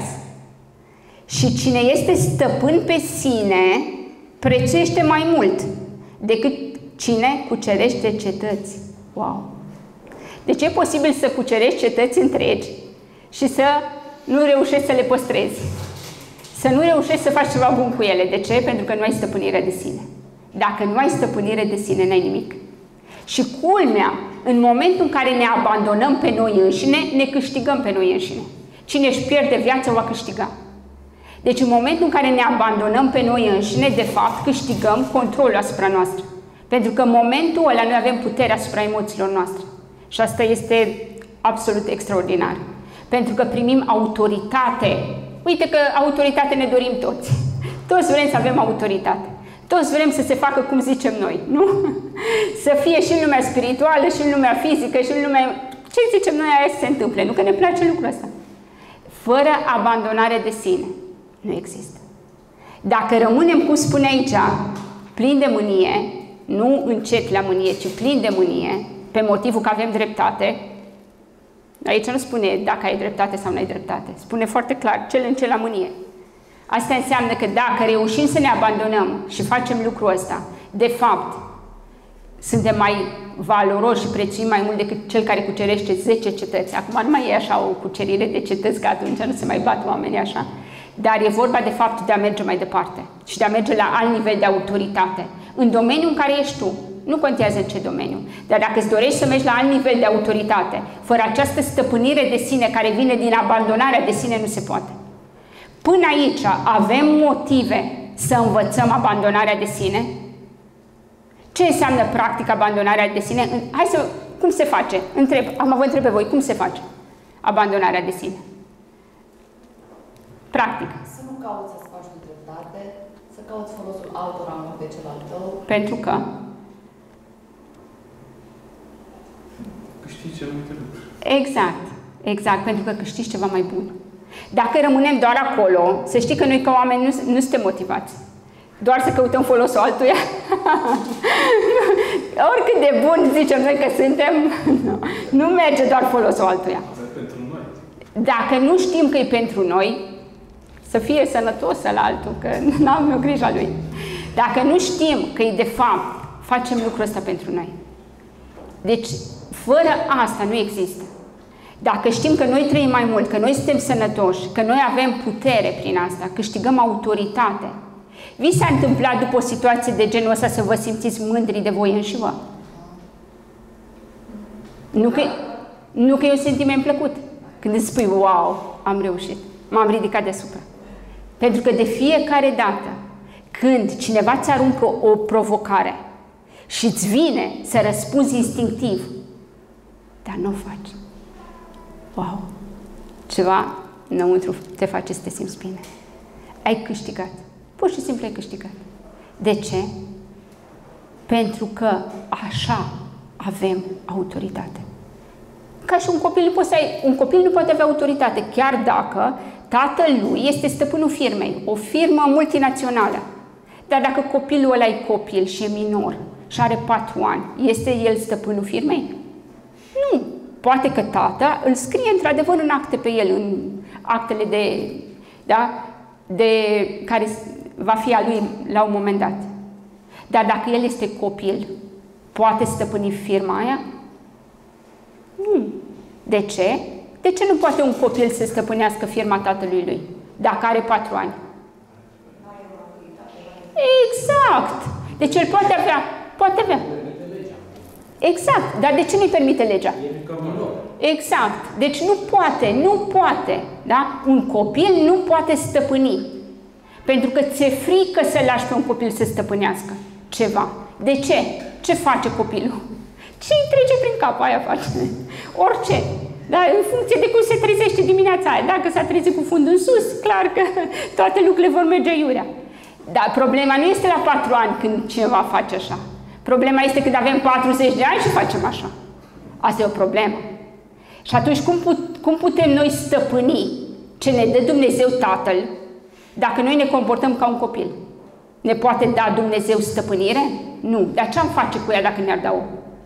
Și cine este stăpân pe sine prețuiește mai mult decât cine cucerește cetăți. Wow! Deci e posibil să cucerești cetăți întregi și să nu reușești să le păstrezi. Să nu reușești să faci ceva bun cu ele. De ce? Pentru că nu ai stăpânire de sine. Dacă nu ai stăpânire de sine, n-ai nimic. Și culmea, în momentul în care ne abandonăm pe noi înșine, ne câștigăm pe noi înșine. Cine își pierde viața, o va câștiga. Deci în momentul în care ne abandonăm pe noi înșine, de fapt, câștigăm controlul asupra noastră. Pentru că în momentul ăla noi avem puterea asupra emoțiilor noastre. Și asta este absolut extraordinar. Pentru că primim autoritate. Uite că autoritate ne dorim toți. Toți vrem să avem autoritate. Toți vrem să se facă cum zicem noi, nu? Să fie și în lumea spirituală, și în lumea fizică, și în lumea... Ce zicem noi, aia se întâmple. Nu că ne place lucrul ăsta. Fără abandonare de sine, nu există. Dacă rămânem, cum spune aici, plini de mânie, nu încet la mânie, ci plini de mânie, pe motivul că avem dreptate, aici nu spune dacă ai dreptate sau nu ai dreptate. Spune foarte clar, cel încet la mânie. Asta înseamnă că dacă reușim să ne abandonăm și facem lucrul ăsta, de fapt, suntem mai valoroși și prețuim mai mult decât cel care cucerește zece cetăți. Acum nu mai e așa o cucerire de cetăți, că atunci nu se mai bat oamenii așa. Dar e vorba de fapt de a merge mai departe și de a merge la alt nivel de autoritate. În domeniul în care ești tu, nu contează în ce domeniu, dar dacă îți dorești să mergi la alt nivel de autoritate, fără această stăpânire de sine care vine din abandonarea de sine, nu se poate. Până aici avem motive să învățăm abandonarea de sine? Ce înseamnă practic abandonarea de sine? Hai să... Cum se face? Întreb, am vă întreb pe voi, cum se face abandonarea de sine? Practic. Să nu cauți să-ți faci tu dreptate, să cauți folosul altora în loc de cel al tău. Pentru că? Câștigi cel multe lucruri. Exact. Exact, pentru că câștigi ceva mai bun. Dacă rămânem doar acolo, să știi că noi ca oameni nu, nu suntem motivați. Doar să căutăm folosul altuia. Oricât de bun zicem noi că suntem, nu, nu merge doar folosul altuia. Pentru noi. Dacă nu știm că e pentru noi, să fie sănătos la altul, că n-am eu grija lui. Dacă nu știm că e de fapt, facem lucrul ăsta pentru noi. Deci, fără asta nu există. Dacă știm că noi trăim mai mult, că noi suntem sănătoși, că noi avem putere prin asta, câștigăm autoritate. Vi s-a întâmplat după o situație de genul ăsta să vă simțiți mândri de voi înși vă? Nu că, nu că e un sentiment plăcut. Când îți spui, wow, am reușit, m-am ridicat deasupra. Pentru că de fiecare dată când cineva ți aruncă o provocare și îți vine să răspunzi instinctiv, dar nu o faci. Wow! Ceva înăuntru te face să te simți bine. Ai câștigat. Pur și simplu ai câștigat. De ce? Pentru că așa avem autoritate. Ca și un copil nu poți să ai, un copil nu poate avea autoritate, chiar dacă tatăl lui este stăpânul firmei, o firmă multinațională. Dar dacă copilul ăla e copil și e minor și are patru ani, este el stăpânul firmei? Nu. Poate că tata îl scrie într-adevăr în acte pe el, în actele de, da, de care va fi a lui la un moment dat. Dar dacă el este copil, poate stăpâni firma aia? Nu. De ce? De ce nu poate un copil să stăpânească firma tatălui lui, dacă are patru ani? Exact! Deci el poate avea, poate avea. Exact, dar de ce nu-i permite legea? Exact, deci nu poate, nu poate, da? Un copil nu poate stăpâni, pentru că ți-e frică să lași pe un copil să stăpânească ceva. De ce? Ce face copilul? Ce îi trece prin cap, aia face. Orice. Da? În funcție de cum se trezește dimineața aia. Dacă s-a trezit cu fundul în sus, clar că toate lucrurile vor merge iurea. Dar problema nu este la patru ani când cineva face așa. Problema este când avem patruzeci de ani și facem așa. Asta e o problemă. Și atunci cum, put, cum putem noi stăpâni ce ne dă Dumnezeu Tatăl dacă noi ne comportăm ca un copil? Ne poate da Dumnezeu stăpânire? Nu. Dar ce am face cu ea dacă ne-ar da-o?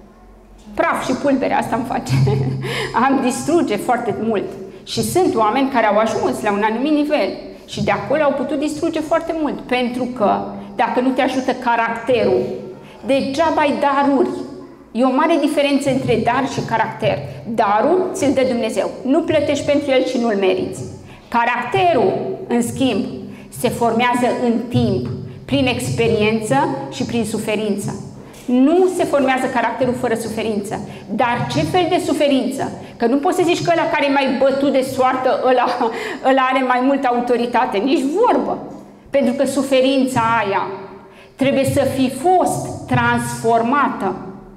Praf și pulbere, asta îmi face. Am distruge foarte mult. Și sunt oameni care au ajuns la un anumit nivel și de acolo au putut distruge foarte mult. Pentru că dacă nu te ajută caracterul, degeaba ai daruri. E o mare diferență între dar și caracter. Darul ți-l dă Dumnezeu. Nu plătești pentru el și nu-l meriți. Caracterul, în schimb, se formează în timp, prin experiență și prin suferință. Nu se formează caracterul fără suferință. Dar ce fel de suferință? Că nu poți să zici că ăla care e mai bătut de soartă, ăla, ăla are mai multă autoritate. Nici vorbă. Pentru că suferința aia trebuie să fi fost transformată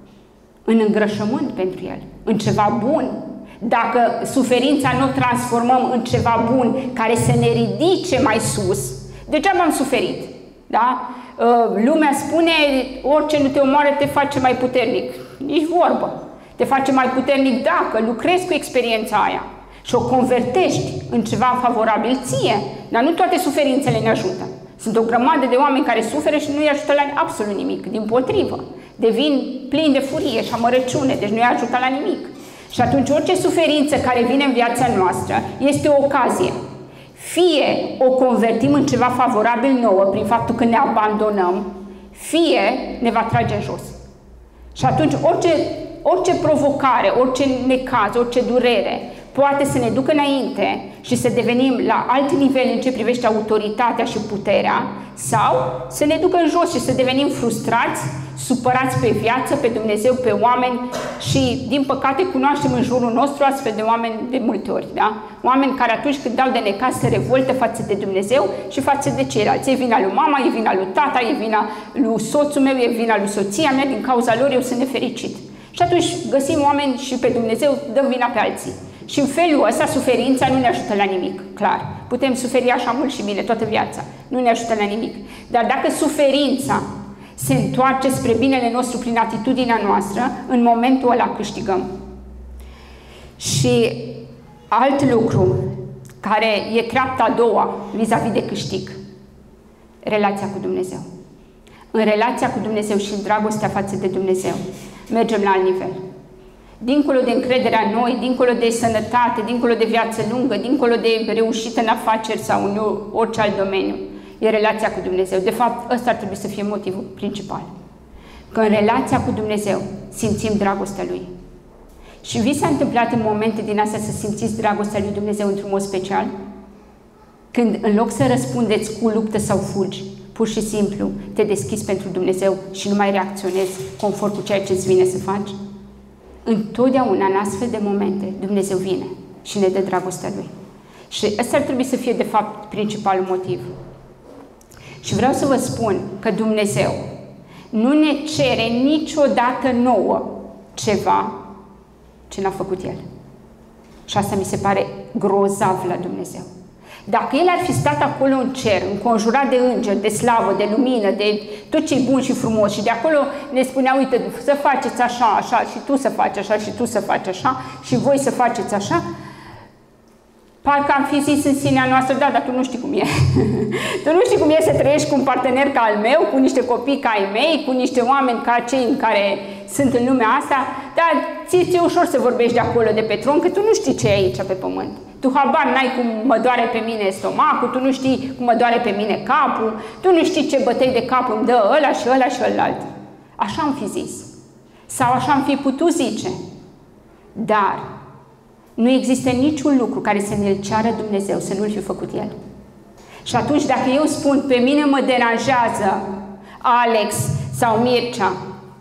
în îngrășământ pentru el, în ceva bun. Dacă suferința nu o transformăm în ceva bun care să ne ridice mai sus, degeaba am suferit. Da? Lumea spune, orice nu te omoară te face mai puternic. Nici vorbă. Te face mai puternic dacă lucrezi cu experiența aia și o convertești în ceva favorabil ție. Dar nu toate suferințele ne ajută. Sunt o grămadă de oameni care suferă și nu-i ajută la absolut nimic. Dimpotrivă. Devin plini de furie și amărăciune, deci nu-i ajută la nimic. Și atunci orice suferință care vine în viața noastră este o ocazie. Fie o convertim în ceva favorabil nouă prin faptul că ne abandonăm, fie ne va trage în jos. Și atunci orice, orice provocare, orice necaz, orice durere poate să ne ducă înainte și să devenim la alt nivel în ce privește autoritatea și puterea, sau să ne ducă în jos și să devenim frustrați, supărați pe viață, pe Dumnezeu, pe oameni și, din păcate, cunoaștem în jurul nostru astfel de oameni de multe ori, da? Oameni care atunci când dau de necaz se revoltă față de Dumnezeu și față de ceilalți. E vina lui mama, e vina lui tata, e vina lui soțul meu, e vina lui soția mea, din cauza lor eu sunt nefericit. Și atunci găsim oameni și pe Dumnezeu dăm vina pe alții. Și în felul ăsta suferința nu ne ajută la nimic, clar. Putem suferi așa mult și bine toată viața. Nu ne ajută la nimic. Dar dacă suferința se întoarce spre binele nostru prin atitudinea noastră, în momentul ăla câștigăm. Și alt lucru care e treapta a doua vis-a-vis de câștig, relația cu Dumnezeu. În relația cu Dumnezeu și în dragostea față de Dumnezeu mergem la alt nivel. dincolo de încrederea în noi, dincolo de sănătate, dincolo de viață lungă, dincolo de reușită în afaceri sau în orice alt domeniu, e relația cu Dumnezeu. De fapt, ăsta ar trebui să fie motivul principal. Că în relația cu Dumnezeu simțim dragostea Lui. Și vi s-a întâmplat în momente din astea să simțiți dragostea Lui Dumnezeu într-un mod special? Când în loc să răspundeți cu luptă sau fugi, pur și simplu te deschizi pentru Dumnezeu și nu mai reacționezi conform cu ceea ce îți vine să faci? Întotdeauna în astfel de momente Dumnezeu vine și ne dă dragostea Lui. Și ăsta ar trebui să fie de fapt principalul motiv. Și vreau să vă spun că Dumnezeu nu ne cere niciodată nouă ceva ce n-a făcut El. Și asta mi se pare grozav la Dumnezeu. Dacă El ar fi stat acolo în cer, înconjurat de îngeri, de slavă, de lumină, de tot ce e bun și frumos, și de acolo ne spunea, uite, să faceți așa, așa, și tu să faci așa, și tu să faci așa, și voi să faceți așa, parcă am fi zis în sinea noastră, da, dar tu nu știi cum e. Tu nu știi cum e să trăiești cu un partener ca al meu, cu niște copii ca ai mei, cu niște oameni ca cei în care sunt în lumea asta, dar ți-e ușor să vorbești de acolo, de pe tron, că tu nu știi ce e aici pe pământ. Tu habar n-ai cum mă doare pe mine stomacul, tu nu știi cum mă doare pe mine capul, tu nu știi ce bătăi de cap îmi dă ăla și ăla și ălalt. Așa am fi zis. Sau așa am fi putut zice. Dar nu există niciun lucru care să ne-l ceară Dumnezeu, să nu-l fi făcut El. Și atunci dacă eu spun, pe mine mă deranjează Alex sau Mircea,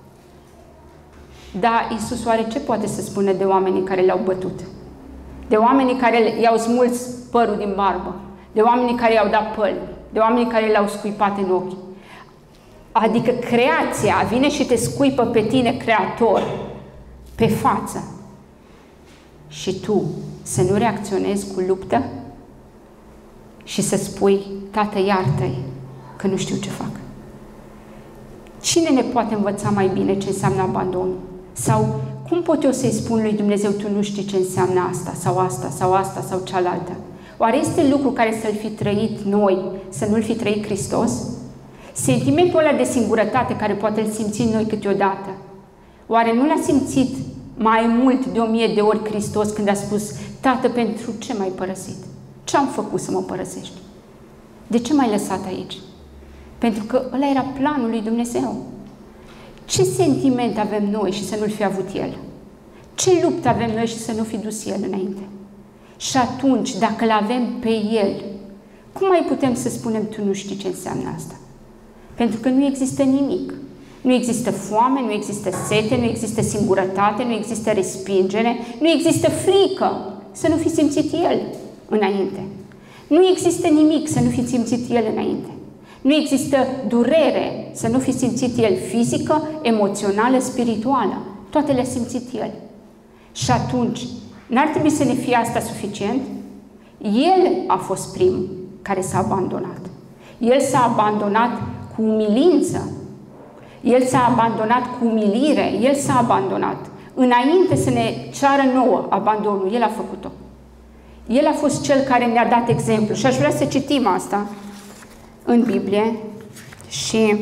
da, Iisus oare ce poate să spună de oamenii care l-au bătut? De oamenii care i-au smuls părul din barbă, de oamenii care i-au dat pălmi, de oamenii care l-au scuipat în ochi. Adică creația vine și te scuipă pe tine, Creator, pe față. Și tu să nu reacționezi cu luptă și să spui, Tată, iartă-i, că nu știu ce fac. Cine ne poate învăța mai bine ce înseamnă abandonul? Sau cum pot eu să-i spun lui Dumnezeu, tu nu știi ce înseamnă asta, sau asta, sau asta, sau cealaltă? Oare este lucru care să-l fi trăit noi, să nu-l fi trăit Hristos? Sentimentul ăla de singurătate care poate îl simțim noi câteodată, oare nu l-a simțit mai mult de o mie de ori Hristos când a spus, Tată, pentru ce m-ai părăsit? Ce am făcut să mă părăsești? De ce m-ai lăsat aici? Pentru că ăla era planul lui Dumnezeu. Ce sentiment avem noi și să nu-l fi avut El? Ce luptă avem noi și să nu fi dus El înainte? Și atunci, dacă îl avem pe El, cum mai putem să spunem, tu nu știi ce înseamnă asta? Pentru că nu există nimic. Nu există foame, nu există sete, nu există singurătate, nu există respingere, nu există frică să nu fi simțit El înainte. Nu există nimic să nu fi simțit El înainte. Nu există durere să nu fi simțit El fizică, emoțională, spirituală. Toate le-a simțit El. Și atunci, n-ar trebui să ne fie asta suficient? El a fost primul care s-a abandonat. El s-a abandonat cu umilință. El s-a abandonat cu umilire. El s-a abandonat. Înainte să ne ceară nouă abandonul, El a făcut-o. El a fost Cel care ne-a dat exemplu. Și aș vrea să citim asta în Biblie și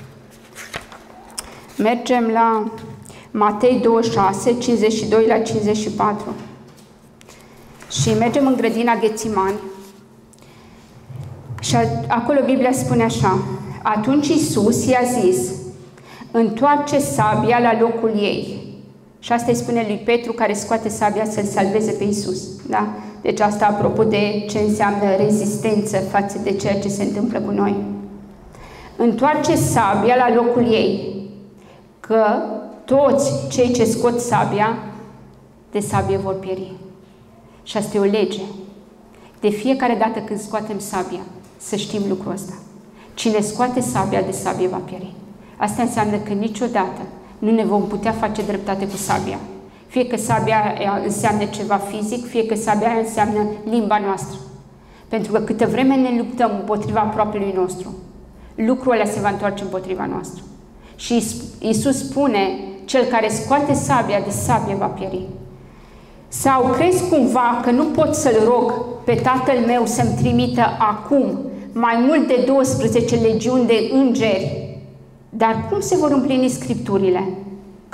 mergem la Matei douăzeci și șase, cincizeci și doi la cincizeci și patru. Și mergem în grădina Ghețimani. Și acolo Biblia spune așa: atunci Iisus i-a zis, întoarce sabia la locul ei. Și asta îi spune lui Petru, care scoate sabia să-l salveze pe Iisus. Da? Deci asta apropo de ce înseamnă rezistență față de ceea ce se întâmplă cu noi. Întoarce sabia la locul ei, că toți cei ce scot sabia, de sabie vor pieri. Și asta e o lege. De fiecare dată când scoatem sabia, să știm lucrul ăsta. Cine scoate sabia, de sabie va pieri. Asta înseamnă că niciodată nu ne vom putea face dreptate cu sabia. Fie că sabia înseamnă ceva fizic, fie că sabia înseamnă limba noastră. Pentru că câtă vreme ne luptăm împotriva propriului nostru, lucrul ăla se va întoarce împotriva noastră. Și Iisus spune, cel care scoate sabia, de sabie va pieri. Sau crezi cumva că nu pot să-L rog pe Tatăl meu să-mi trimită acum mai mult de douăsprezece legiuni de îngeri? Dar cum se vor împlini Scripturile?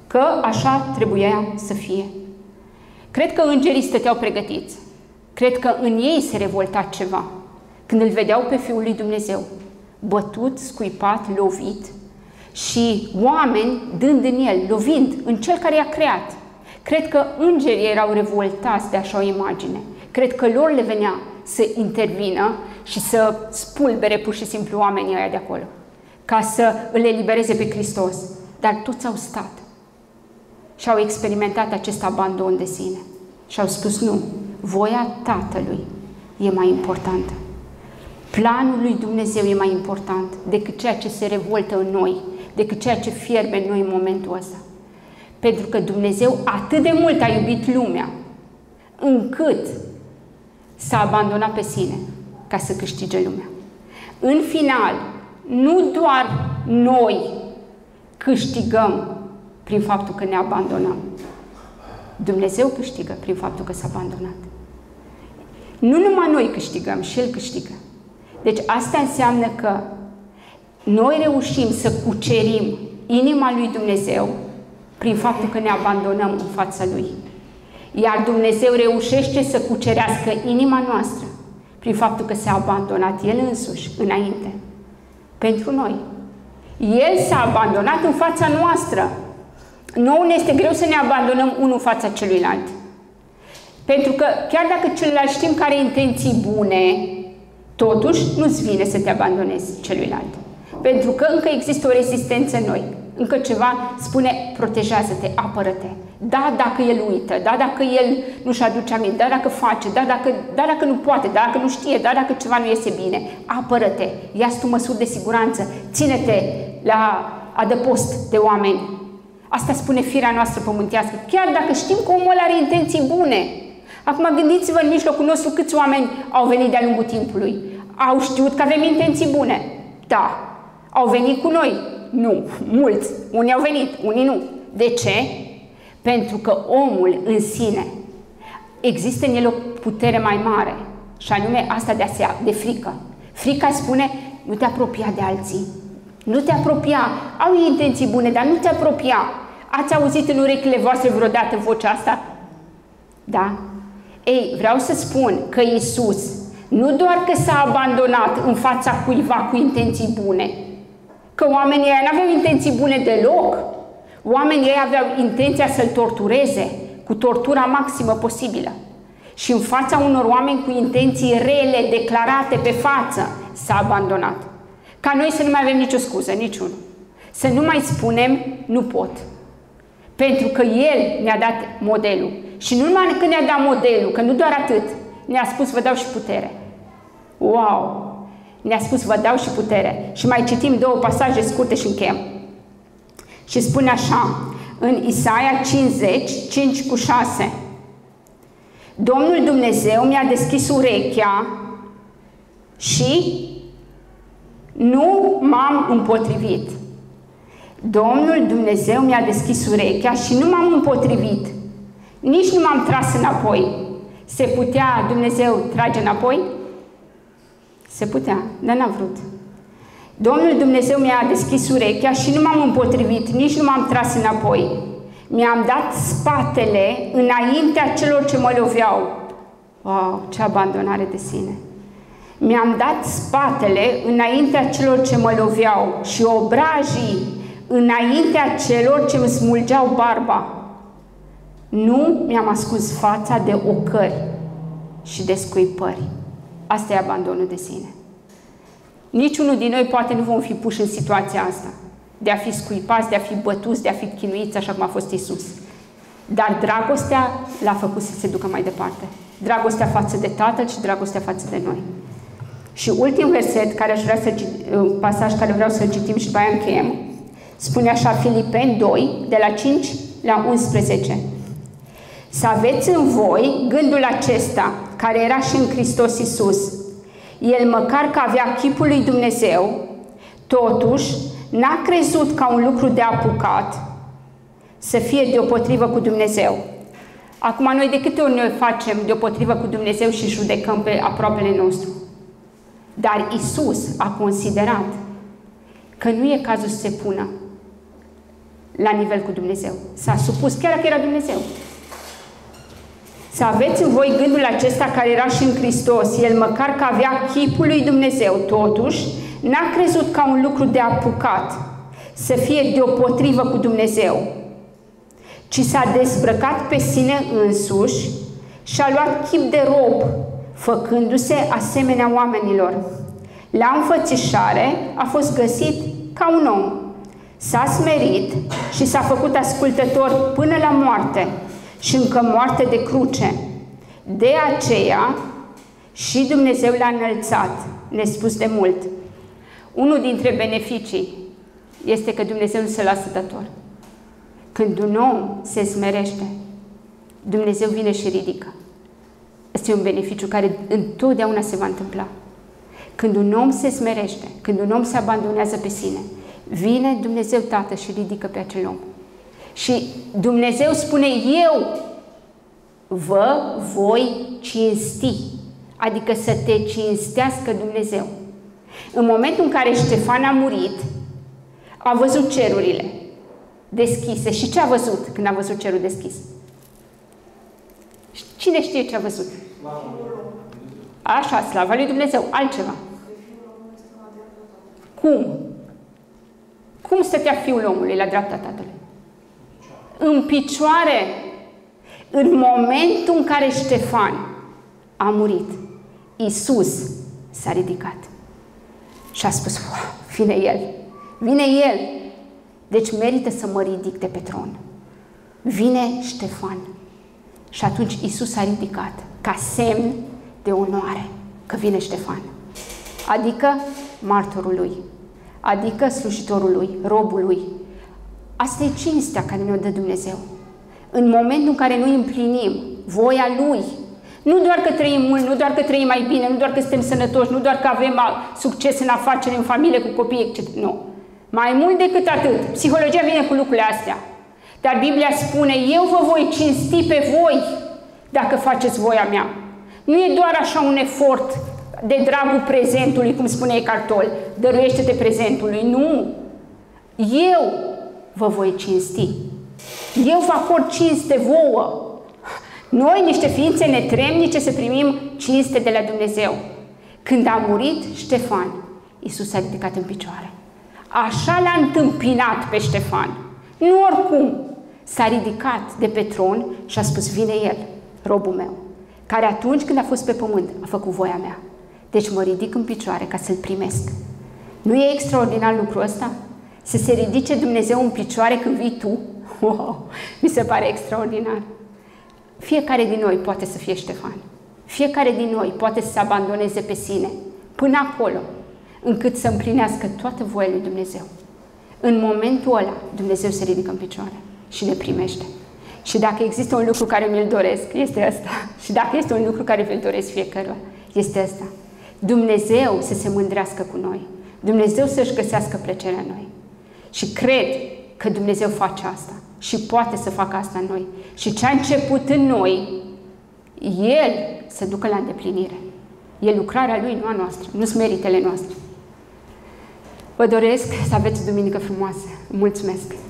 că așa trebuia să fie. Cred că îngerii stăteau pregătiți. Cred că în ei se revolta ceva când îl vedeau pe Fiul lui Dumnezeu, bătut, scuipat, lovit și oameni dând în el, lovind în cel care i-a creat. Cred că îngerii erau revoltați de așa o imagine. Cred că lor le venea să intervină și să spulbere pur și simplu oamenii ăia de acolo, ca să îl elibereze pe Hristos. Dar toți au stat și au experimentat acest abandon de sine și au spus nu, voia Tatălui e mai importantă. Planul lui Dumnezeu e mai important decât ceea ce se revoltă în noi, decât ceea ce fierbe în noi în momentul ăsta. Pentru că Dumnezeu atât de mult a iubit lumea, încât s-a abandonat pe sine ca să câștige lumea. În final, nu doar noi câștigăm prin faptul că ne abandonăm. Dumnezeu câștigă prin faptul că s-a abandonat. Nu numai noi câștigăm, și El câștigă. Deci asta înseamnă că noi reușim să cucerim inima lui Dumnezeu prin faptul că ne abandonăm în fața Lui. Iar Dumnezeu reușește să cucerească inima noastră prin faptul că s-a abandonat El însuși înainte pentru noi. El s-a abandonat în fața noastră. Nouă ne este greu să ne abandonăm unul în fața celuilalt. Pentru că chiar dacă celălalt știm că are intenții bune, totuși nu-ți vine să te abandonezi celuilalt. Pentru că încă există o rezistență în noi. Încă ceva spune, protejează-te, apără-te. Da, dacă el uită, da, dacă el nu-și aduce aminte, da, dacă face, da, dacă, da, dacă nu poate, da, dacă nu știe, da, dacă ceva nu iese bine, apără-te, ia-ți tu măsuri de siguranță, ține-te la adăpost de oameni. Asta spune firea noastră pământească, chiar dacă știm că omul ăla are intenții bune. Acum gândiți-vă în mijlocul nostru câți oameni au venit de-a lungul timpului. Au știut că avem intenții bune. Da. Au venit cu noi? Nu. Mulți. Unii au venit, unii nu. De ce? Pentru că omul în sine, există în el o putere mai mare, și anume asta de, a de frică. Frica spune, nu te apropia de alții. Nu te apropia. Au intenții bune, dar nu te apropia. Ați auzit în urechile voastre vreodată vocea asta? Da? Ei, vreau să spun că Iisus nu doar că s-a abandonat în fața cuiva cu intenții bune, că oamenii ăia nu aveau intenții bune deloc. Oamenii ăia aveau intenția să-L tortureze cu tortura maximă posibilă. Și în fața unor oameni cu intenții rele, declarate pe față, s-a abandonat. Ca noi să nu mai avem nicio scuză, niciunul. Să nu mai spunem, nu pot. Pentru că El ne-a dat modelul. Și nu numai că ne-a dat modelul, că nu doar atât, ne-a spus, vă dau și putere. Wow! Ne-a spus, vă dau și putere. Și mai citim două pasaje scurte și încheiem. Și spune așa, în Isaia cincizeci, cinci cu șase. Domnul Dumnezeu mi-a deschis urechea și nu m-am împotrivit. Domnul Dumnezeu mi-a deschis urechea și nu m-am împotrivit. Nici nu m-am tras înapoi. Se putea Dumnezeu trage înapoi? Se putea, dar n-a vrut. Domnul Dumnezeu mi-a deschis urechea și nu m-am împotrivit, nici nu m-am tras înapoi. Mi-am dat spatele înaintea celor ce mă loveau. Wow, ce abandonare de sine! Mi-am dat spatele înaintea celor ce mă loveau și obrajii înaintea celor ce îmi smulgeau barba. Nu mi-am ascuns fața de ocări și de scuipări. Asta e abandonul de sine. Niciunul din noi poate nu vom fi puși în situația asta, de a fi scuipați, de a fi bătuți, de a fi chinuiți, așa cum a fost Iisus. Dar dragostea l-a făcut să se ducă mai departe. Dragostea față de Tatăl și dragostea față de noi. Și ultimul verset, care aș vrea să, pasaj care vreau să-l citim și după aia încheiem, spune așa, Filipeni doi, de la cinci la unsprezece. Să aveți în voi gândul acesta, care era și în Hristos Iisus. El, măcar că avea chipul lui Dumnezeu, totuși n-a crezut ca un lucru de apucat să fie deopotrivă cu Dumnezeu. Acum, noi de câte ori noi facem deopotrivă cu Dumnezeu și judecăm pe aproapele nostru? Dar Iisus a considerat că nu e cazul să se pună la nivel cu Dumnezeu. S-a supus, chiar dacă era Dumnezeu. Să aveți în voi gândul acesta care era și în Hristos. El, măcar că avea chipul lui Dumnezeu, totuși, n-a crezut ca un lucru de apucat să fie deopotrivă cu Dumnezeu, ci s-a dezbrăcat pe sine însuși și a luat chip de rob, făcându-se asemenea oamenilor. La înfățișare a fost găsit ca un om. S-a smerit și s-a făcut ascultător până la moarte și încă moarte de cruce. De aceea și Dumnezeu l-a înălțat, nespus de mult. Unul dintre beneficii este că Dumnezeu nu se lasă dator. Când un om se smerește, Dumnezeu vine și ridică. Este un beneficiu care întotdeauna se va întâmpla. Când un om se smerește, când un om se abandonează pe sine, vine Dumnezeu Tată și ridică pe acel om. Și Dumnezeu spune, eu vă voi cinsti, adică să te cinstească Dumnezeu. În momentul în care Ștefan a murit, a văzut cerurile deschise. Și ce a văzut când a văzut cerul deschis? Cine știe ce a văzut? Așa, slava lui Dumnezeu, altceva. Cum? Cum stătea Fiul omului la dreapta Tatălui? În picioare. În momentul în care Ștefan a murit, Iisus s-a ridicat și a spus, vine El, vine El. Deci merită să mă ridic de pe tron. Vine Ștefan. Și atunci Iisus s-a ridicat ca semn de onoare că vine Ștefan. Adică martorul lui, adică slujitorul lui, robul lui. Asta e cinstea care ne-o dă Dumnezeu. În momentul în care noi împlinim voia Lui, nu doar că trăim mult, nu doar că trăim mai bine, nu doar că suntem sănătoși, nu doar că avem succes în afaceri, în familie, cu copii, et cetera. Nu. Mai mult decât atât. Psihologia vine cu lucrurile astea. Dar Biblia spune, eu vă voi cinsti pe voi dacă faceți voia mea. Nu e doar așa un efort de dragul prezentului, cum spune Eckhart Tolle, dăruiește-te prezentului. Nu. Eu vă voi cinsti. Eu vă acord cinste vouă. Noi, niște ființe netremnice, să primim cinste de la Dumnezeu. Când a murit Ștefan, Iisus s-a ridicat în picioare. Așa l-a întâmpinat pe Ștefan. Nu oricum. S-a ridicat de pe tron și a spus, vine El, robul meu, care atunci când a fost pe pământ a făcut voia mea. Deci mă ridic în picioare ca să-L primesc. Nu e extraordinar lucrul ăsta? Să se ridice Dumnezeu în picioare când vii tu? Wow! Mi se pare extraordinar. Fiecare din noi poate să fie Ștefan. Fiecare din noi poate să se abandoneze pe sine până acolo, încât să împlinească toată voia lui Dumnezeu. În momentul ăla, Dumnezeu se ridică în picioare și ne primește. Și dacă există un lucru care mi-l doresc, este ăsta. Și dacă este un lucru care vi-l doresc fiecăruia, este ăsta. Dumnezeu să se mândrească cu noi. Dumnezeu să-și găsească plăcerea în noi. Și cred că Dumnezeu face asta. Și poate să facă asta în noi. Și ce a început în noi, El să ducă la îndeplinire. E lucrarea Lui, nu a noastră. Nu-s meritele noastre. Vă doresc să aveți o duminică frumoasă. Mulțumesc!